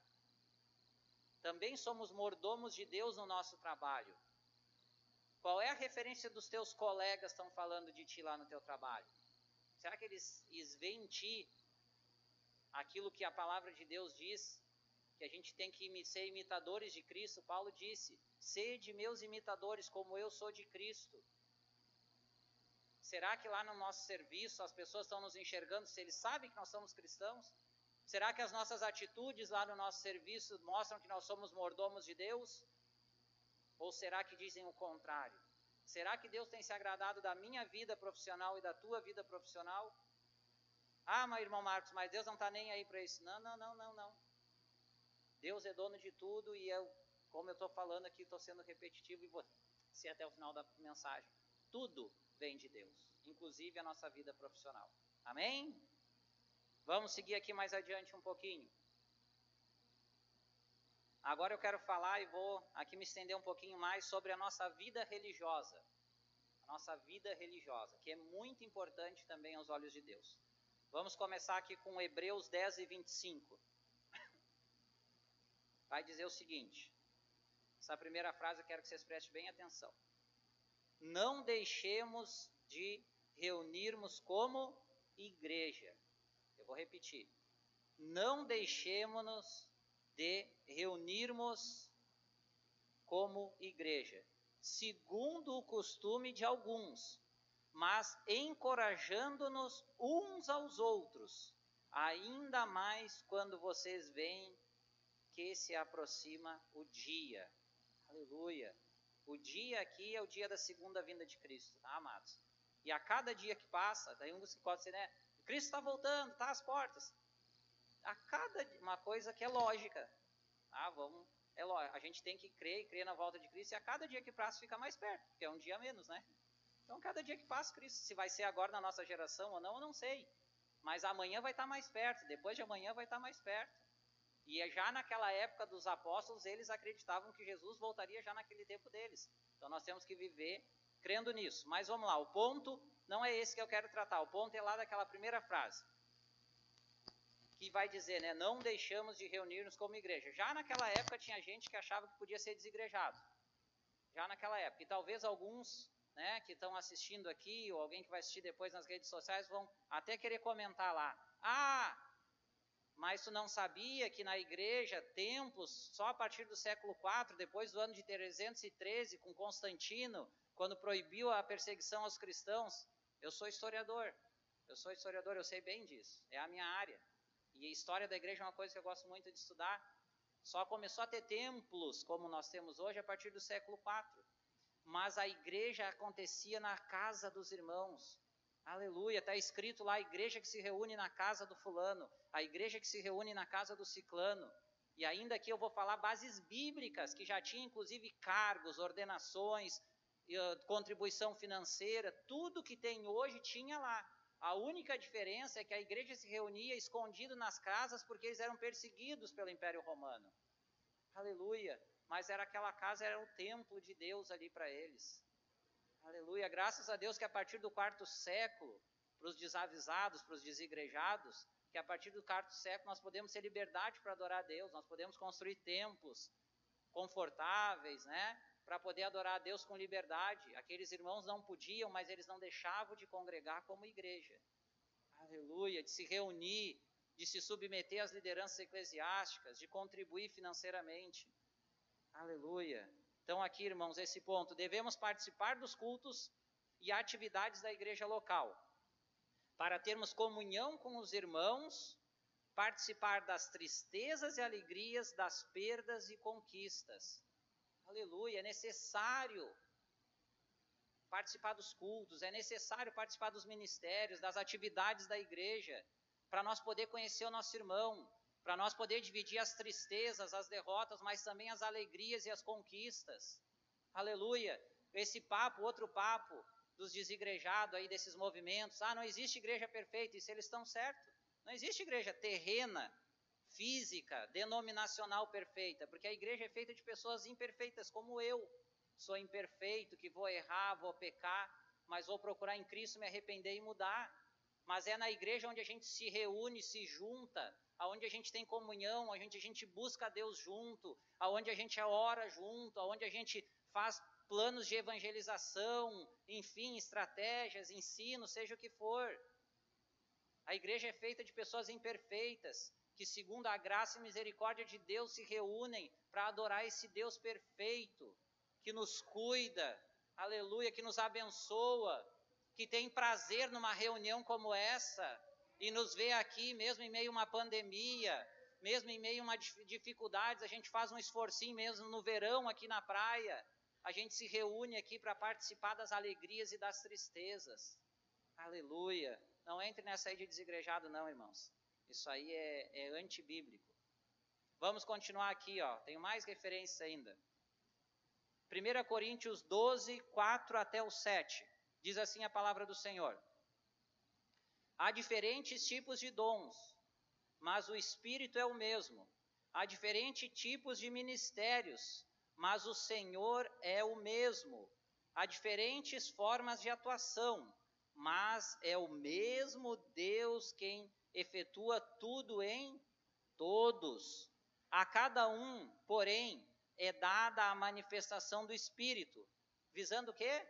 Speaker 3: Também somos mordomos de Deus no nosso trabalho. Qual é a referência dos teus colegas estão falando de ti lá no teu trabalho? Será que eles, eles veem em ti aquilo que a palavra de Deus diz? Que a gente tem que ser imitadores de Cristo. Paulo disse, sede meus imitadores como eu sou de Cristo. Será que lá no nosso serviço as pessoas estão nos enxergando se eles sabem que nós somos cristãos? Será que as nossas atitudes lá no nosso serviço mostram que nós somos mordomos de Deus? Ou será que dizem o contrário? Será que Deus tem se agradado da minha vida profissional e da tua vida profissional? Ah, mas irmão Marcos, mas Deus não está nem aí para isso. Não, não, não, não, não. Deus é dono de tudo e eu, como eu estou falando aqui, estou sendo repetitivo e vou ser até o final da mensagem. Tudo vem de Deus, inclusive a nossa vida profissional. Amém? Vamos seguir aqui mais adiante um pouquinho. Agora eu quero falar e vou aqui me estender um pouquinho mais sobre a nossa vida religiosa. A nossa vida religiosa, que é muito importante também aos olhos de Deus. Vamos começar aqui com Hebreus dez e vinte e cinco. Vai dizer o seguinte. Essa primeira frase eu quero que vocês prestem bem atenção. Não deixemos de reunirmos como igreja. Eu vou repetir. Não deixemos de reunirmos como igreja, segundo o costume de alguns, mas encorajando-nos uns aos outros, ainda mais quando vocês veem que se aproxima o dia. Aleluia! O dia aqui é o dia da segunda vinda de Cristo, tá, amados? E a cada dia que passa, daí um que pode ser, né? Cristo está voltando, está às portas. A cada uma coisa que é lógica, ah, vamos, é lógico, a gente tem que crer e crer na volta de Cristo, e a cada dia que passa fica mais perto, porque é um dia a menos, né? Então, cada dia que passa, Cristo, se vai ser agora na nossa geração ou não, eu não sei, mas amanhã vai estar mais perto, depois de amanhã vai estar mais perto, e já naquela época dos apóstolos, eles acreditavam que Jesus voltaria já naquele tempo deles, então nós temos que viver crendo nisso, mas vamos lá, o ponto não é esse que eu quero tratar, o ponto é lá daquela primeira frase, que vai dizer, né, não deixamos de reunir-nos como igreja. Já naquela época tinha gente que achava que podia ser desigrejado. Já naquela época. E talvez alguns, né, que estão assistindo aqui, ou alguém que vai assistir depois nas redes sociais, vão até querer comentar lá. Ah, mas tu não sabia que na igreja, templos, só a partir do século quatro, depois do ano de trezentos e treze, com Constantino, quando proibiu a perseguição aos cristãos. Eu sou historiador. Eu sou historiador, eu sei bem disso. É a minha área. E a história da igreja é uma coisa que eu gosto muito de estudar. Só começou a ter templos, como nós temos hoje, a partir do século quatro. Mas a igreja acontecia na casa dos irmãos. Aleluia, está escrito lá, a igreja que se reúne na casa do fulano, a igreja que se reúne na casa do ciclano. E ainda aqui eu vou falar bases bíblicas, que já tinha inclusive cargos, ordenações, contribuição financeira, tudo que tem hoje tinha lá. A única diferença é que a igreja se reunia escondido nas casas porque eles eram perseguidos pelo Império Romano. Aleluia! Mas era aquela casa, era o templo de Deus ali para eles. Aleluia! Graças a Deus que a partir do quarto século, para os desavisados, para os desigrejados, que a partir do quarto século nós podemos ter liberdade para adorar a Deus, nós podemos construir templos confortáveis, né? Para poder adorar a Deus com liberdade. Aqueles irmãos não podiam, mas eles não deixavam de congregar como igreja. Aleluia, de se reunir, de se submeter às lideranças eclesiásticas, de contribuir financeiramente. Aleluia. Então aqui, irmãos, esse ponto, devemos participar dos cultos e atividades da igreja local, para termos comunhão com os irmãos, participar das tristezas e alegrias, das perdas e conquistas. Aleluia, é necessário participar dos cultos, é necessário participar dos ministérios, das atividades da igreja, para nós poder conhecer o nosso irmão, para nós poder dividir as tristezas, as derrotas, mas também as alegrias e as conquistas. Aleluia, esse papo, outro papo dos desigrejados aí, desses movimentos, ah, não existe igreja perfeita, isso eles estão certos, não existe igreja terrena, física, denominacional perfeita, porque a igreja é feita de pessoas imperfeitas, como eu. Sou imperfeito, que vou errar, vou pecar, mas vou procurar em Cristo me arrepender e mudar. Mas é na igreja onde a gente se reúne, se junta, onde a gente tem comunhão, onde a gente busca a Deus junto, onde a gente ora junto, onde a gente faz planos de evangelização, enfim, estratégias, ensino, seja o que for. A igreja é feita de pessoas imperfeitas, que segundo a graça e misericórdia de Deus se reúnem para adorar esse Deus perfeito, que nos cuida, aleluia, que nos abençoa, que tem prazer numa reunião como essa, e nos vê aqui mesmo em meio a uma pandemia, mesmo em meio a uma dificuldades, a gente faz um esforcinho mesmo no verão aqui na praia, a gente se reúne aqui para participar das alegrias e das tristezas. Aleluia. Não entre nessa aí de desigrejado não, irmãos. Isso aí é, é antibíblico. Vamos continuar aqui, ó. Tenho mais referências ainda. primeira Coríntios doze, quatro até o sete. Diz assim a palavra do Senhor. Há diferentes tipos de dons, mas o Espírito é o mesmo. Há diferentes tipos de ministérios, mas o Senhor é o mesmo. Há diferentes formas de atuação, mas é o mesmo Deus quem efetua tudo em todos. A cada um, porém, é dada a manifestação do Espírito, visando o quê?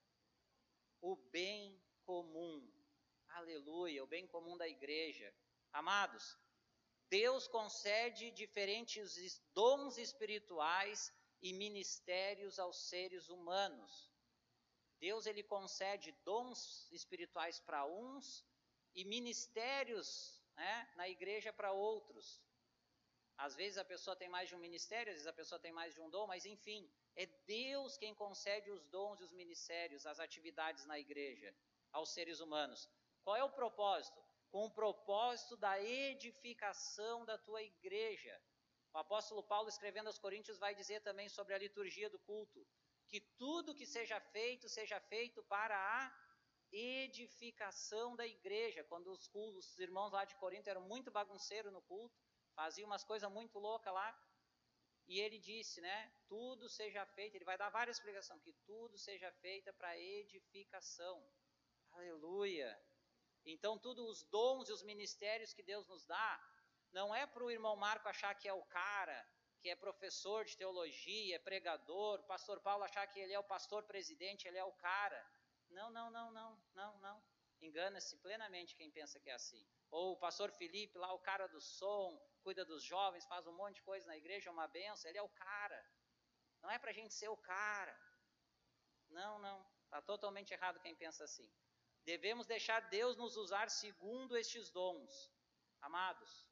Speaker 3: O bem comum. Aleluia, o bem comum da igreja. Amados, Deus concede diferentes dons espirituais e ministérios aos seres humanos. Deus ele concede dons espirituais para uns e ministérios, né, na igreja para outros. Às vezes a pessoa tem mais de um ministério, às vezes a pessoa tem mais de um dom, mas enfim, é Deus quem concede os dons e os ministérios, as atividades na igreja, aos seres humanos. Qual é o propósito? Com o propósito da edificação da tua igreja. O apóstolo Paulo, escrevendo aos Coríntios, vai dizer também sobre a liturgia do culto, que tudo que seja feito, seja feito para a edificação da igreja. Quando os, cultos, os irmãos lá de Corinto eram muito bagunceiros no culto, faziam umas coisas muito loucas lá, e ele disse, né, tudo seja feito, ele vai dar várias explicações, que tudo seja feito para edificação. Aleluia! Então, todos os dons e os ministérios que Deus nos dá, não é para o irmão Marco achar que é o cara, que é professor de teologia, é pregador, o pastor Paulo achar que ele é o pastor presidente, ele é o cara. Não, não, não, não, não, não. Engana-se plenamente quem pensa que é assim. Ou o pastor Felipe, lá o cara do som, cuida dos jovens, faz um monte de coisa na igreja, é uma benção, ele é o cara. Não é para a gente ser o cara. Não, não, está totalmente errado quem pensa assim. Devemos deixar Deus nos usar segundo estes dons. Amados,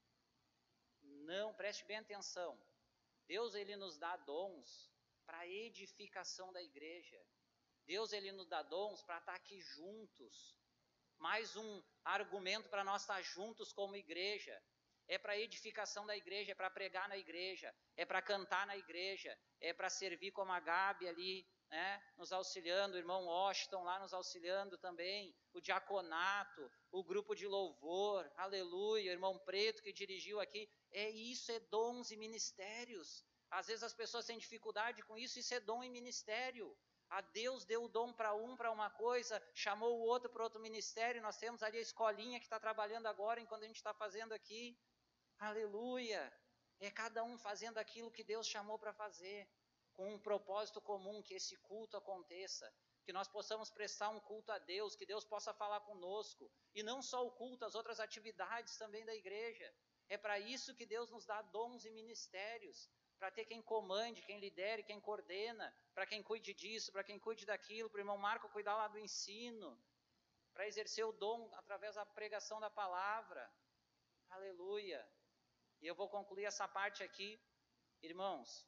Speaker 3: não, preste bem atenção. Deus ele nos dá dons para a edificação da igreja. Deus ele nos dá dons para estar aqui juntos. Mais um argumento para nós estar juntos como igreja. É para a edificação da igreja, é para pregar na igreja, é para cantar na igreja, é para servir como a Gabi ali, né, nos auxiliando, o irmão Washington lá nos auxiliando também, o diaconato, o grupo de louvor, aleluia, o irmão Preto que dirigiu aqui. É isso, é dons e ministérios. Às vezes as pessoas têm dificuldade com isso, isso é dom e ministério. A Deus deu o dom para um, para uma coisa, chamou o outro para outro ministério. Nós temos ali a escolinha que está trabalhando agora, enquanto a gente está fazendo aqui. Aleluia! É cada um fazendo aquilo que Deus chamou para fazer, com um propósito comum, que esse culto aconteça, que nós possamos prestar um culto a Deus, que Deus possa falar conosco. E não só o culto, as outras atividades também da igreja. É para isso que Deus nos dá dons e ministérios. Para ter quem comande, quem lidere, quem coordena, para quem cuide disso, para quem cuide daquilo, para o irmão Marco cuidar lá do ensino, para exercer o dom através da pregação da palavra. Aleluia! E eu vou concluir essa parte aqui. Irmãos,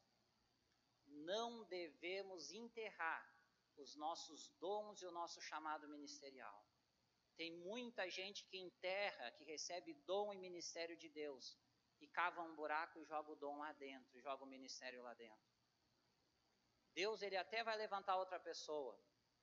Speaker 3: não devemos enterrar os nossos dons e o nosso chamado ministerial. Tem muita gente que enterra, que recebe dom e ministério de Deus, e cava um buraco e joga o dom lá dentro, e joga o ministério lá dentro. Deus, ele até vai levantar outra pessoa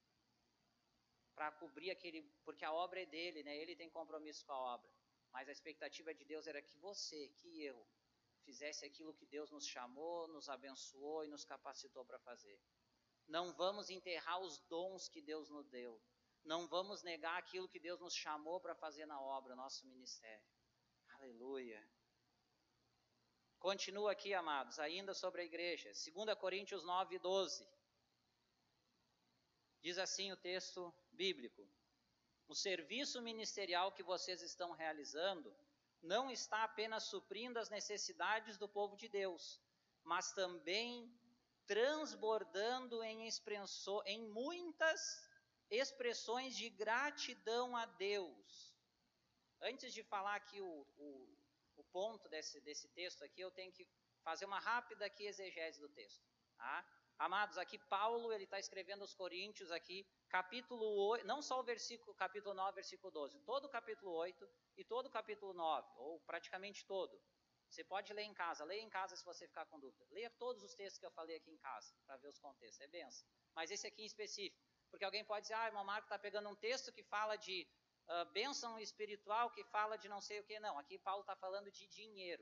Speaker 3: para cobrir aquele, porque a obra é dele, né? Ele tem compromisso com a obra. Mas a expectativa de Deus era que você, que eu, fizesse aquilo que Deus nos chamou, nos abençoou e nos capacitou para fazer. Não vamos enterrar os dons que Deus nos deu. Não vamos negar aquilo que Deus nos chamou para fazer na obra, nosso ministério. Aleluia! Continua aqui, amados, ainda sobre a igreja. segunda Coríntios nove, doze. Diz assim o texto bíblico. O serviço ministerial que vocês estão realizando não está apenas suprindo as necessidades do povo de Deus, mas também transbordando em, expresso, em muitas expressões de gratidão a Deus. Antes de falar aqui o, o, o ponto desse, desse texto aqui, eu tenho que fazer uma rápida aqui exegese do texto. Tá? Amados, aqui Paulo, ele está escrevendo aos Coríntios aqui, capítulo oito, não só o versículo, capítulo nove, versículo doze, todo o capítulo oito e todo o capítulo nove, ou praticamente todo. Você pode ler em casa, leia em casa se você ficar com dúvida. Leia todos os textos que eu falei aqui em casa, para ver os contextos, é benção. Mas esse aqui em específico, porque alguém pode dizer, ah, irmão Marco está pegando um texto que fala de uh, bênção espiritual, que fala de não sei o que. Não, aqui Paulo está falando de dinheiro.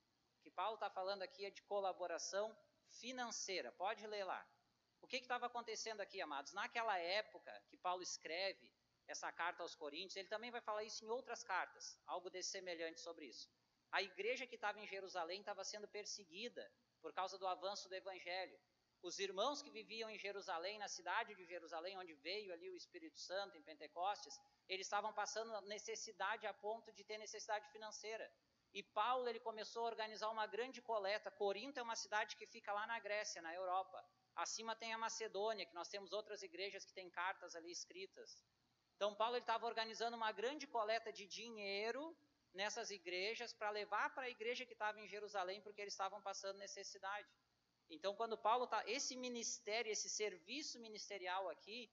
Speaker 3: O que Paulo está falando aqui é de colaboração financeira. Pode ler lá. O que estava acontecendo aqui, amados? Naquela época que Paulo escreve essa carta aos Coríntios, ele também vai falar isso em outras cartas, algo desse semelhante sobre isso. A igreja que estava em Jerusalém estava sendo perseguida por causa do avanço do evangelho. Os irmãos que viviam em Jerusalém, na cidade de Jerusalém, onde veio ali o Espírito Santo em Pentecostes, eles estavam passando necessidade a ponto de ter necessidade financeira. E Paulo, ele começou a organizar uma grande coleta. Corinto é uma cidade que fica lá na Grécia, na Europa. Acima tem a Macedônia, que nós temos outras igrejas que têm cartas ali escritas. Então Paulo estava organizando uma grande coleta de dinheiro nessas igrejas para levar para a igreja que estava em Jerusalém, porque eles estavam passando necessidade. Então quando Paulo está, esse ministério, esse serviço ministerial aqui,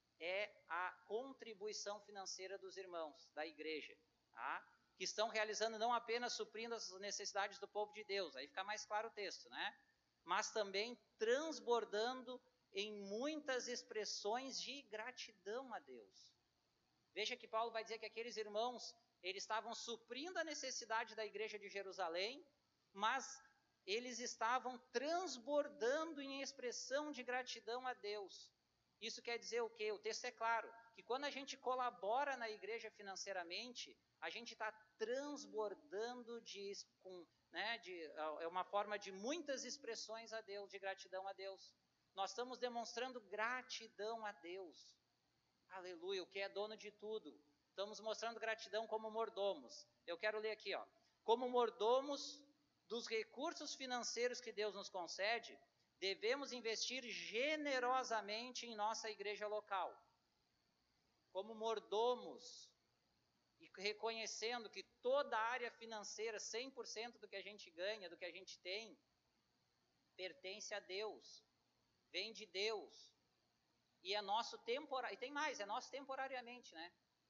Speaker 3: é a contribuição financeira dos irmãos da igreja, tá? Que estão realizando não apenas suprindo as necessidades do povo de Deus, aí fica mais claro o texto, né? Mas também transbordando em muitas expressões de gratidão a Deus. Veja que Paulo vai dizer que aqueles irmãos, eles estavam suprindo a necessidade da igreja de Jerusalém, mas eles estavam transbordando em expressão de gratidão a Deus. Isso quer dizer o quê? O texto é claro, que quando a gente colabora na igreja financeiramente, a gente está transbordando de, com, né, de, é uma forma de muitas expressões a Deus, de gratidão a Deus. Nós estamos demonstrando gratidão a Deus. Aleluia, o que é dono de tudo. Estamos mostrando gratidão como mordomos. Eu quero ler aqui, ó. Como mordomos dos recursos financeiros que Deus nos concede, devemos investir generosamente em nossa igreja local. Como mordomos, e reconhecendo que toda a área financeira, cem por cento do que a gente ganha, do que a gente tem, pertence a Deus, vem de Deus, e é nosso temporário, e tem mais, é nosso temporariamente, né?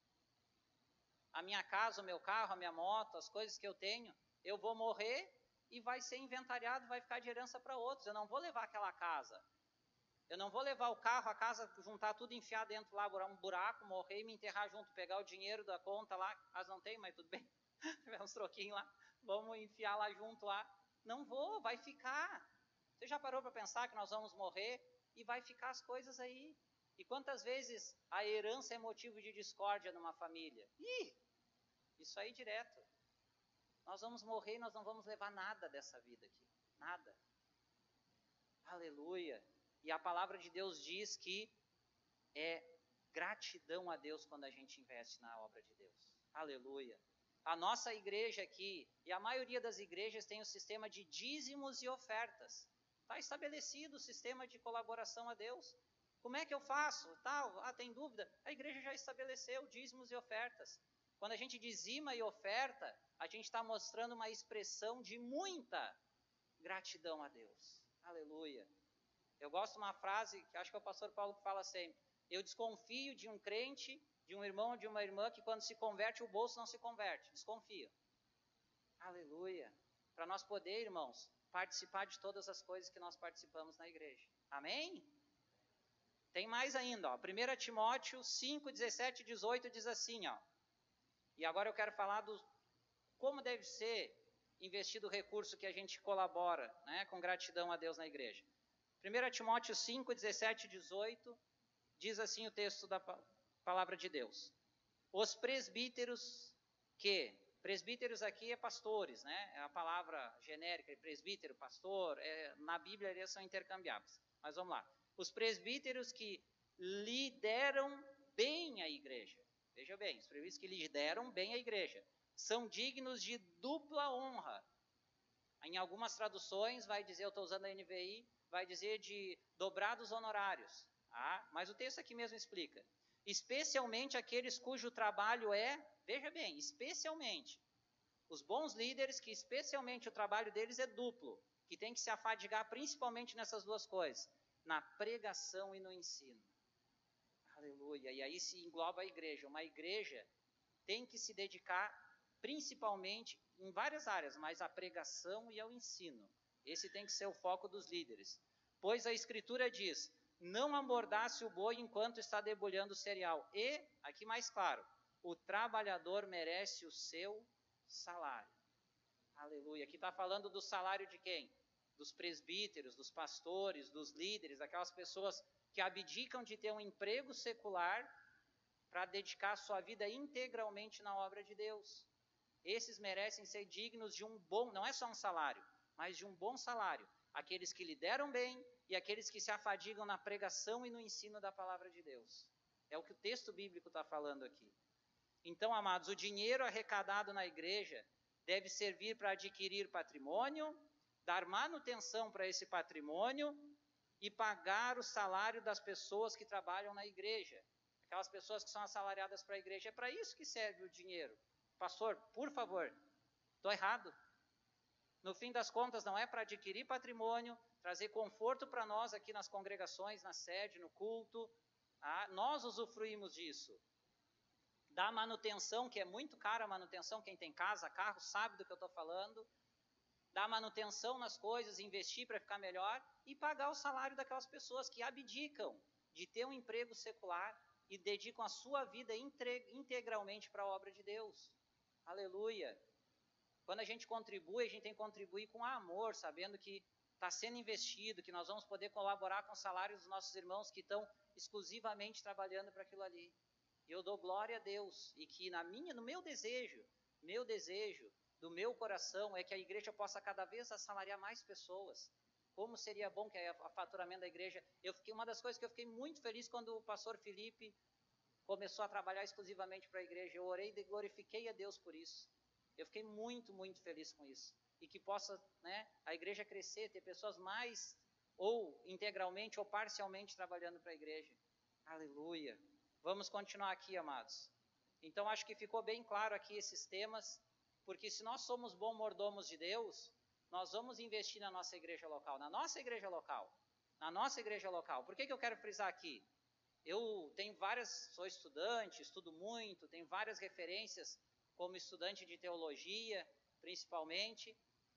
Speaker 3: A minha casa, o meu carro, a minha moto, as coisas que eu tenho, eu vou morrer e vai ser inventariado, vai ficar de herança para outros. Eu não vou levar aquela casa. Eu não vou levar o carro, a casa, juntar tudo, enfiar dentro lá, um buraco, morrer e me enterrar junto, pegar o dinheiro da conta lá, mas não tem, mas tudo bem, tiver uns troquinhos lá, vamos enfiar lá junto lá. Não vou, vai ficar. Você já parou para pensar que nós vamos morrer e vai ficar as coisas aí? E quantas vezes a herança é motivo de discórdia numa família? Ih, isso aí direto. Nós vamos morrer e nós não vamos levar nada dessa vida aqui, nada. Aleluia. E a palavra de Deus diz que é gratidão a Deus quando a gente investe na obra de Deus. Aleluia. A nossa igreja aqui, e a maioria das igrejas tem o sistema de dízimos e ofertas. Está estabelecido o sistema de colaboração a Deus. Como é que eu faço? Tal, ah, tem dúvida? A igreja já estabeleceu dízimos e ofertas. Quando a gente dizima e oferta, a gente está mostrando uma expressão de muita gratidão a Deus. Aleluia. Eu gosto de uma frase que acho que é o pastor Paulo que fala sempre. Eu desconfio de um crente, de um irmão ou de uma irmã que quando se converte o bolso não se converte. Desconfio. Aleluia. Para nós poder, irmãos, participar de todas as coisas que nós participamos na igreja. Amém? Tem mais ainda, ó. primeiro Timóteo cinco, dezessete e dezoito diz assim, ó. E agora eu quero falar do como deve ser investido o recurso que a gente colabora, né, com gratidão a Deus na igreja. primeiro Timóteo cinco, dezessete e dezoito diz assim o texto da palavra de Deus. Os presbíteros que, presbíteros aqui é pastores, né, é a palavra genérica, presbítero, pastor, é, na Bíblia eles são intercambiáveis. Mas vamos lá. Os presbíteros que lideram bem a igreja. Veja bem, os presbíteros que lideram bem a igreja são dignos de dupla honra. Em algumas traduções vai dizer, eu estou usando a N V I, vai dizer de dobrados honorários. Ah, mas o texto aqui mesmo explica. Especialmente aqueles cujo trabalho é, veja bem, especialmente, os bons líderes que especialmente o trabalho deles é duplo, que tem que se afadigar principalmente nessas duas coisas. na pregação e no ensino. Aleluia. E aí se engloba a igreja. Uma igreja tem que se dedicar principalmente em várias áreas, mas à pregação e ao ensino. Esse tem que ser o foco dos líderes. Pois a Escritura diz, não amordace o boi enquanto está debulhando o cereal. E, aqui mais claro, o trabalhador merece o seu salário. Aleluia. Aqui está falando do salário de quem? Dos presbíteros, dos pastores, dos líderes, aquelas pessoas que abdicam de ter um emprego secular para dedicar sua vida integralmente na obra de Deus. Esses merecem ser dignos de um bom, não é só um salário, mas de um bom salário. Aqueles que lideram bem e aqueles que se afadigam na pregação e no ensino da palavra de Deus. É o que o texto bíblico está falando aqui. Então, amados, o dinheiro arrecadado na igreja deve servir para adquirir patrimônio, dar manutenção para esse patrimônio e pagar o salário das pessoas que trabalham na igreja. Aquelas pessoas que são assalariadas para a igreja. É para isso que serve o dinheiro. Pastor, por favor, estou errado. No fim das contas, não é para adquirir patrimônio, trazer conforto para nós aqui nas congregações, na sede, no culto. Ah, nós usufruímos disso. Da manutenção, que é muito cara a manutenção, quem tem casa, carro, sabe do que eu estou falando. Dar manutenção nas coisas, investir para ficar melhor e pagar o salário daquelas pessoas que abdicam de ter um emprego secular e dedicam a sua vida integralmente para a obra de Deus. Aleluia. Quando a gente contribui, a gente tem que contribuir com amor, sabendo que está sendo investido, que nós vamos poder colaborar com os salários dos nossos irmãos que estão exclusivamente trabalhando para aquilo ali. E eu dou glória a Deus, e que na minha, no meu desejo, meu desejo do meu coração é que a igreja possa cada vez assalariar mais pessoas. Como seria bom que a faturamento da igreja... Eu fiquei, uma das coisas que eu fiquei muito feliz quando o pastor Felipe começou a trabalhar exclusivamente para a igreja. Eu orei e glorifiquei a Deus por isso. Eu fiquei muito, muito feliz com isso. E que possa, né, a igreja crescer, ter pessoas mais ou integralmente ou parcialmente trabalhando para a igreja. Aleluia. Vamos continuar aqui, amados. Então, acho que ficou bem claro aqui esses temas, porque se nós somos bons mordomos de Deus, nós vamos investir na nossa igreja local, na nossa igreja local, na nossa igreja local. Por que que eu quero frisar aqui? Eu tenho várias, sou estudante, estudo muito, tenho várias referências como estudante de teologia, principalmente,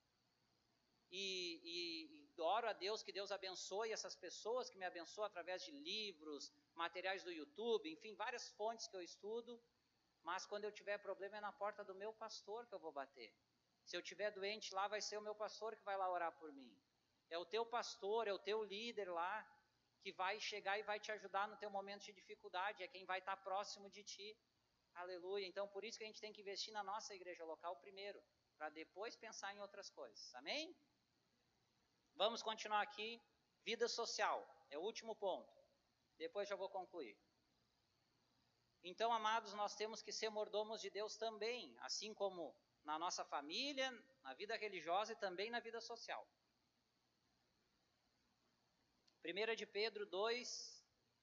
Speaker 3: e, e, e oro a Deus que Deus abençoe essas pessoas que me abençoam através de livros, materiais do YouTube, enfim, várias fontes que eu estudo, mas quando eu tiver problema é na porta do meu pastor que eu vou bater. Se eu tiver doente lá, vai ser o meu pastor que vai lá orar por mim. É o teu pastor, é o teu líder lá, que vai chegar e vai te ajudar no teu momento de dificuldade, é quem vai estar próximo de ti. Aleluia. Então, por isso que a gente tem que investir na nossa igreja local primeiro, para depois pensar em outras coisas. Amém? Vamos continuar aqui. Vida social, é o último ponto. Depois já vou concluir. Então, amados, nós temos que ser mordomos de Deus também, assim como na nossa família, na vida religiosa e também na vida social. primeira de Pedro dois,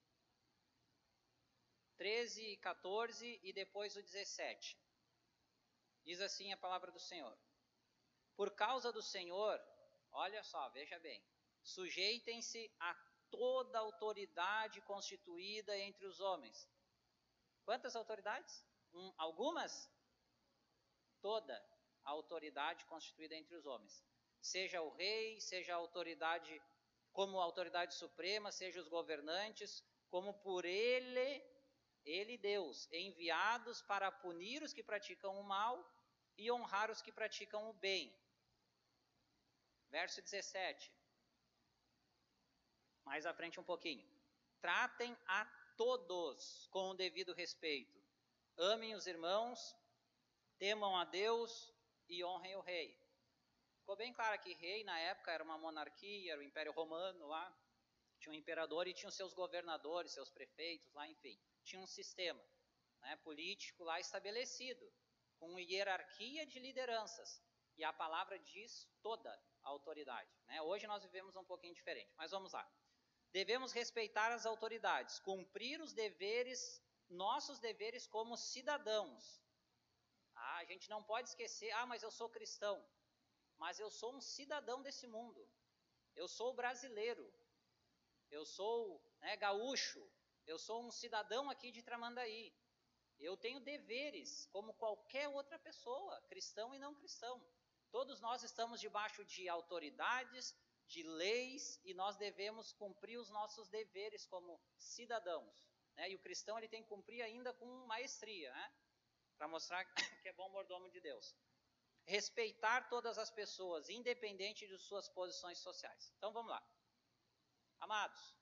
Speaker 3: treze e quatorze e depois o dezessete. Diz assim a palavra do Senhor. Por causa do Senhor, olha só, veja bem, sujeitem-se a toda autoridade constituída entre os homens. Quantas autoridades? Um, algumas? Toda a autoridade constituída entre os homens. Seja o rei, seja a autoridade como autoridade suprema, seja os governantes, como por ele, ele Deus, enviados para punir os que praticam o mal e honrar os que praticam o bem. Verso dezessete. Mais à frente um pouquinho. Tratem a todos com o devido respeito. Amem os irmãos, temam a Deus e honrem o rei. Ficou bem claro que rei na época era uma monarquia, era o Império Romano lá, tinha um imperador e tinha os seus governadores, seus prefeitos lá, enfim. Tinha um sistema, né, político lá estabelecido, com hierarquia de lideranças. E a palavra diz toda a autoridade. Né? Hoje nós vivemos um pouquinho diferente, mas vamos lá. Devemos respeitar as autoridades, cumprir os deveres, nossos deveres como cidadãos. Ah, a gente não pode esquecer, ah, mas eu sou cristão. Mas eu sou um cidadão desse mundo. Eu sou brasileiro. eu sou, né, gaúcho, eu sou um cidadão aqui de Tramandaí. Eu tenho deveres, como qualquer outra pessoa, cristão e não cristão. Todos nós estamos debaixo de autoridades, de leis, e nós devemos cumprir os nossos deveres como cidadãos. Né? E o cristão ele tem que cumprir ainda com maestria, né? Para mostrar que é bom mordomo de Deus. Respeitar todas as pessoas, independente de suas posições sociais. Então vamos lá. Amados,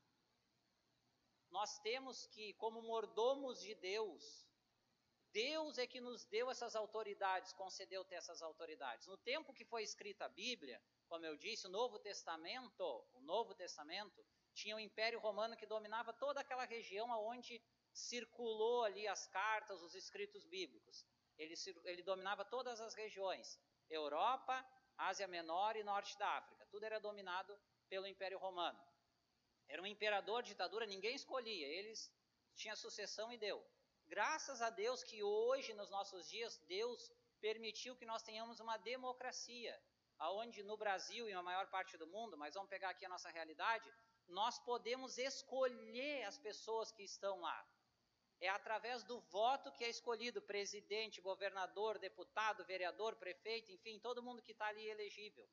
Speaker 3: nós temos que, como mordomos de Deus, Deus é que nos deu essas autoridades, concedeu ter essas autoridades. No tempo que foi escrita a Bíblia, como eu disse, o Novo Testamento, o Novo Testamento, tinha o Império Romano que dominava toda aquela região onde circulou ali as cartas, os escritos bíblicos. Ele, ele dominava todas as regiões, Europa, Ásia Menor e Norte da África. Tudo era dominado pelo Império Romano. Era um imperador, ditadura, ninguém escolhia, eles tinham sucessão e deu. Graças a Deus que hoje, nos nossos dias, Deus permitiu que nós tenhamos uma democracia, onde no Brasil e na maior parte do mundo, mas vamos pegar aqui a nossa realidade, nós podemos escolher as pessoas que estão lá. É através do voto que é escolhido presidente, governador, deputado, vereador, prefeito, enfim, todo mundo que está ali elegível,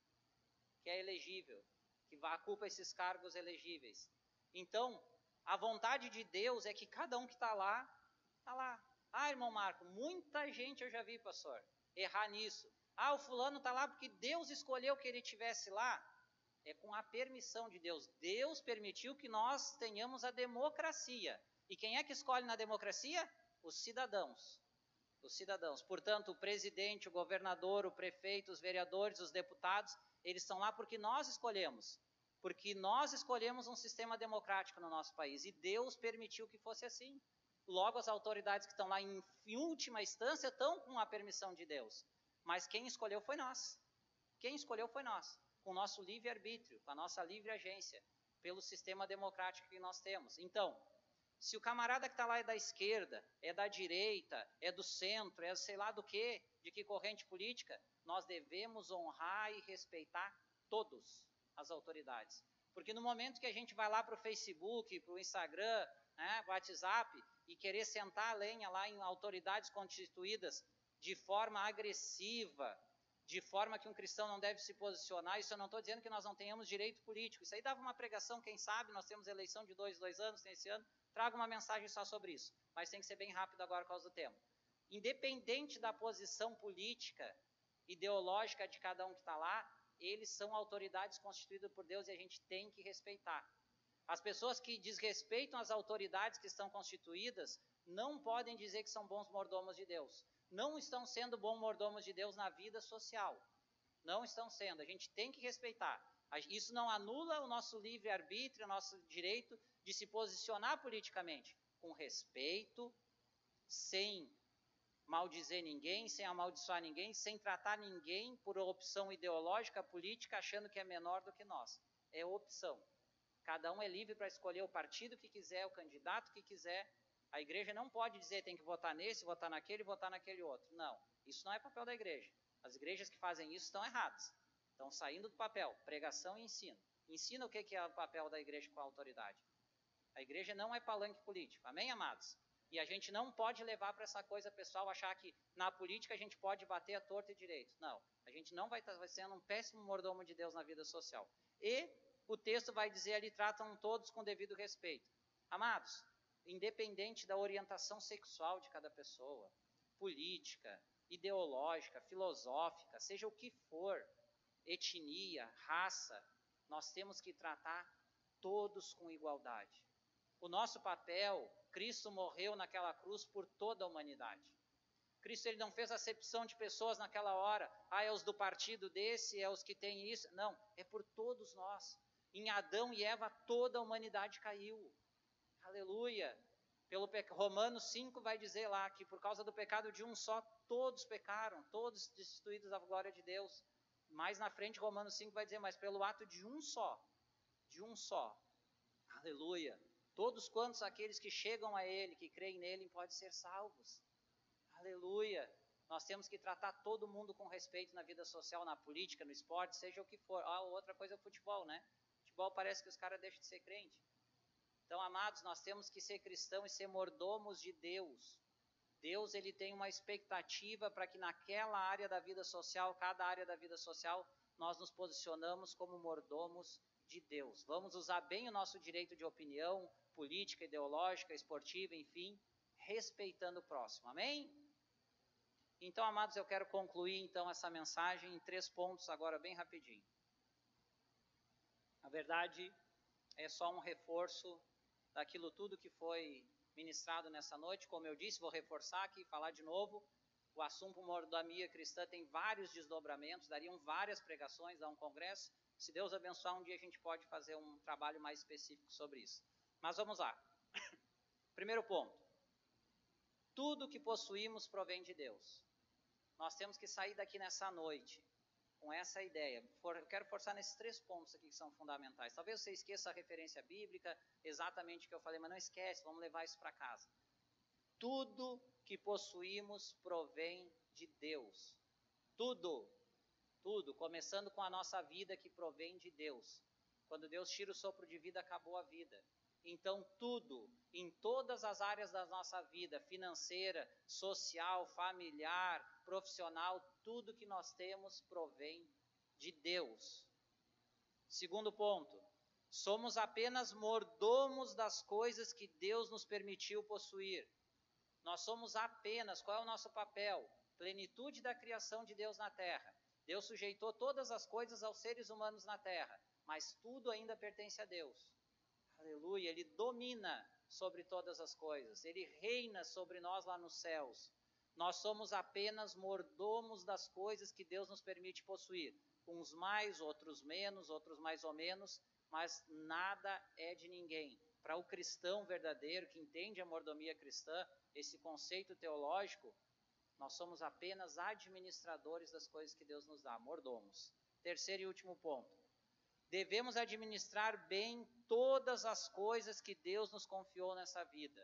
Speaker 3: que é elegível, que ocupa esses cargos elegíveis. Então, a vontade de Deus é que cada um que está lá, está lá. Ah, irmão Marco, muita gente eu já vi, pastor, errar nisso. Ah, o fulano está lá porque Deus escolheu que ele estivesse lá. É com a permissão de Deus. Deus permitiu que nós tenhamos a democracia. E quem é que escolhe na democracia? Os cidadãos. Os cidadãos. Portanto, o presidente, o governador, o prefeito, os vereadores, os deputados, eles estão lá porque nós escolhemos. Porque nós escolhemos um sistema democrático no nosso país. E Deus permitiu que fosse assim. Logo, as autoridades que estão lá em, em última instância estão com a permissão de Deus. Mas quem escolheu foi nós. Quem escolheu foi nós. Com o nosso livre-arbítrio, com a nossa livre agência, pelo sistema democrático que nós temos. Então, se o camarada que está lá é da esquerda, é da direita, é do centro, é sei lá do que, de que corrente política, nós devemos honrar e respeitar todos as autoridades. Porque no momento que a gente vai lá para o Facebook, para o Instagram, né, WhatsApp, e querer sentar a lenha lá em autoridades constituídas de forma agressiva, de forma que um cristão não deve se posicionar, isso eu não estou dizendo que nós não tenhamos direito político, isso aí dava uma pregação, quem sabe, nós temos eleição de dois, dois anos, tem esse ano, traga uma mensagem só sobre isso, mas tem que ser bem rápido agora por causa do tempo. Independente da posição política, ideológica de cada um que está lá, eles são autoridades constituídas por Deus e a gente tem que respeitar. As pessoas que desrespeitam as autoridades que estão constituídas não podem dizer que são bons mordomos de Deus. Não estão sendo bons mordomos de Deus na vida social. Não estão sendo. A gente tem que respeitar. Isso não anula o nosso livre-arbítrio, o nosso direito de se posicionar politicamente. Com respeito, sem maldizer ninguém, sem amaldiçoar ninguém, sem tratar ninguém por opção ideológica, política, achando que é menor do que nós. É opção. Cada um é livre para escolher o partido que quiser, o candidato que quiser. A igreja não pode dizer tem que votar nesse, votar naquele, votar naquele outro. Não, isso não é papel da igreja. As igrejas que fazem isso estão erradas. Estão saindo do papel, pregação e ensino. Ensina o que é o papel da igreja com a autoridade. A igreja não é palanque político, amém, amados? E a gente não pode levar para essa coisa pessoal, achar que na política a gente pode bater a torta e direito. Não, a gente não vai estar sendo um péssimo mordomo de Deus na vida social. E o texto vai dizer ali, tratam todos com devido respeito. Amados, independente da orientação sexual de cada pessoa, política, ideológica, filosófica, seja o que for, etnia, raça, nós temos que tratar todos com igualdade. O nosso papel, Cristo morreu naquela cruz por toda a humanidade. Cristo ele não fez acepção de pessoas naquela hora, ah, é os do partido desse, é os que têm isso. Não, é por todos nós. Em Adão e Eva, toda a humanidade caiu. Aleluia. Pelo pe... Romanos cinco vai dizer lá que por causa do pecado de um só, todos pecaram, todos destituídos da glória de Deus. Mais na frente, Romanos cinco vai dizer, mas pelo ato de um só, de um só. Aleluia. Todos quantos aqueles que chegam a Ele, que creem nele, podem ser salvos. Aleluia. Nós temos que tratar todo mundo com respeito na vida social, na política, no esporte, seja o que for. Ah, outra coisa é o futebol, né? futebol, parece que os caras deixam de ser crente. Então, amados, nós temos que ser cristãos e ser mordomos de Deus. Deus, ele tem uma expectativa para que naquela área da vida social, cada área da vida social, nós nos posicionamos como mordomos de Deus. Vamos usar bem o nosso direito de opinião, política, ideológica, esportiva, enfim, respeitando o próximo. Amém? Então, amados, eu quero concluir então essa mensagem em três pontos agora bem rapidinho. Na verdade, é só um reforço daquilo tudo que foi ministrado nessa noite. Como eu disse, vou reforçar aqui, falar de novo. O assunto mordomia cristã tem vários desdobramentos, dariam várias pregações, dá um congresso. Se Deus abençoar, um dia a gente pode fazer um trabalho mais específico sobre isso. Mas vamos lá. Primeiro ponto. Tudo que possuímos provém de Deus. Nós temos que sair daqui nessa noite com essa ideia. Eu quero forçar nesses três pontos aqui que são fundamentais. Talvez você esqueça a referência bíblica, exatamente o que eu falei, mas não esquece, vamos levar isso para casa. Tudo que possuímos provém de Deus. Tudo, tudo, começando com a nossa vida que provém de Deus. Quando Deus tira o sopro de vida, acabou a vida. Então, tudo, em todas as áreas da nossa vida, financeira, social, familiar, profissional, tudo que nós temos provém de Deus. Segundo ponto, somos apenas mordomos das coisas que Deus nos permitiu possuir. Nós somos apenas, qual é o nosso papel? Plenitude da criação de Deus na terra. Deus sujeitou todas as coisas aos seres humanos na terra, mas tudo ainda pertence a Deus. Aleluia, Ele domina sobre todas as coisas, Ele reina sobre nós lá nos céus. Nós somos apenas mordomos das coisas que Deus nos permite possuir. Uns mais, outros menos, outros mais ou menos, mas nada é de ninguém. Para o cristão verdadeiro, que entende a mordomia cristã, esse conceito teológico, nós somos apenas administradores das coisas que Deus nos dá, mordomos. Terceiro e último ponto. Devemos administrar bem todas as coisas que Deus nos confiou nessa vida.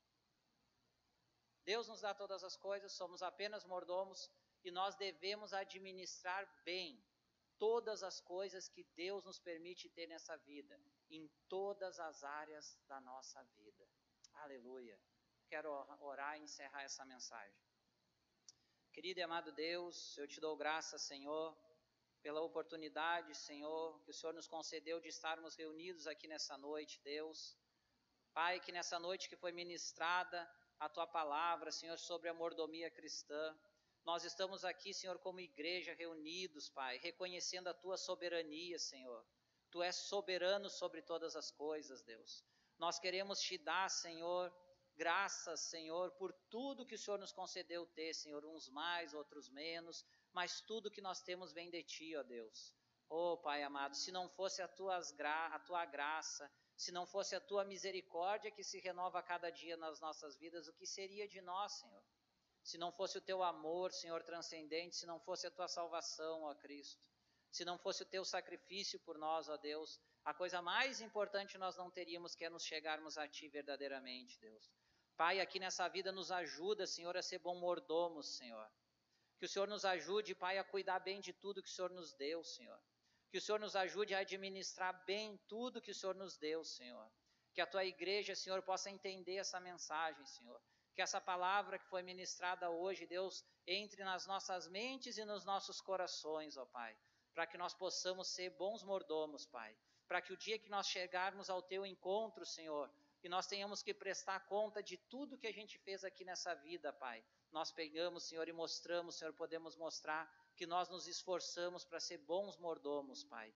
Speaker 3: Deus nos dá todas as coisas, somos apenas mordomos e nós devemos administrar bem todas as coisas que Deus nos permite ter nessa vida, em todas as áreas da nossa vida. Aleluia. Quero orar e encerrar essa mensagem. Querido e amado Deus, eu te dou graças, Senhor, pela oportunidade, Senhor, que o Senhor nos concedeu de estarmos reunidos aqui nessa noite, Deus. Pai, que nessa noite que foi ministrada a Tua palavra, Senhor, sobre a mordomia cristã, nós estamos aqui, Senhor, como igreja reunidos, Pai, reconhecendo a Tua soberania, Senhor. Tu és soberano sobre todas as coisas, Deus. Nós queremos Te dar, Senhor, graças, Senhor, por tudo que o Senhor nos concedeu ter, Senhor, uns mais, outros menos, mas tudo que nós temos vem de Ti, ó Deus. Ó Pai amado, se não fosse a, tuas gra- a Tua graça, se não fosse a Tua misericórdia que se renova a cada dia nas nossas vidas, o que seria de nós, Senhor? Se não fosse o Teu amor, Senhor, transcendente, se não fosse a Tua salvação, ó Cristo, se não fosse o Teu sacrifício por nós, ó Deus, a coisa mais importante nós não teríamos que é nos chegarmos a Ti verdadeiramente, Deus. Pai, aqui nessa vida nos ajuda, Senhor, a ser bom mordomos, Senhor. Que o Senhor nos ajude, Pai, a cuidar bem de tudo que o Senhor nos deu, Senhor. Que o Senhor nos ajude a administrar bem tudo que o Senhor nos deu, Senhor. Que a Tua igreja, Senhor, possa entender essa mensagem, Senhor. Que essa palavra que foi ministrada hoje, Deus, entre nas nossas mentes e nos nossos corações, ó Pai. Para que nós possamos ser bons mordomos, Pai. Para que o dia que nós chegarmos ao Teu encontro, Senhor, e nós tenhamos que prestar conta de tudo que a gente fez aqui nessa vida, Pai. Nós pegamos, Senhor, e mostramos, Senhor, podemos mostrar que nós nos esforçamos para ser bons mordomos, Pai.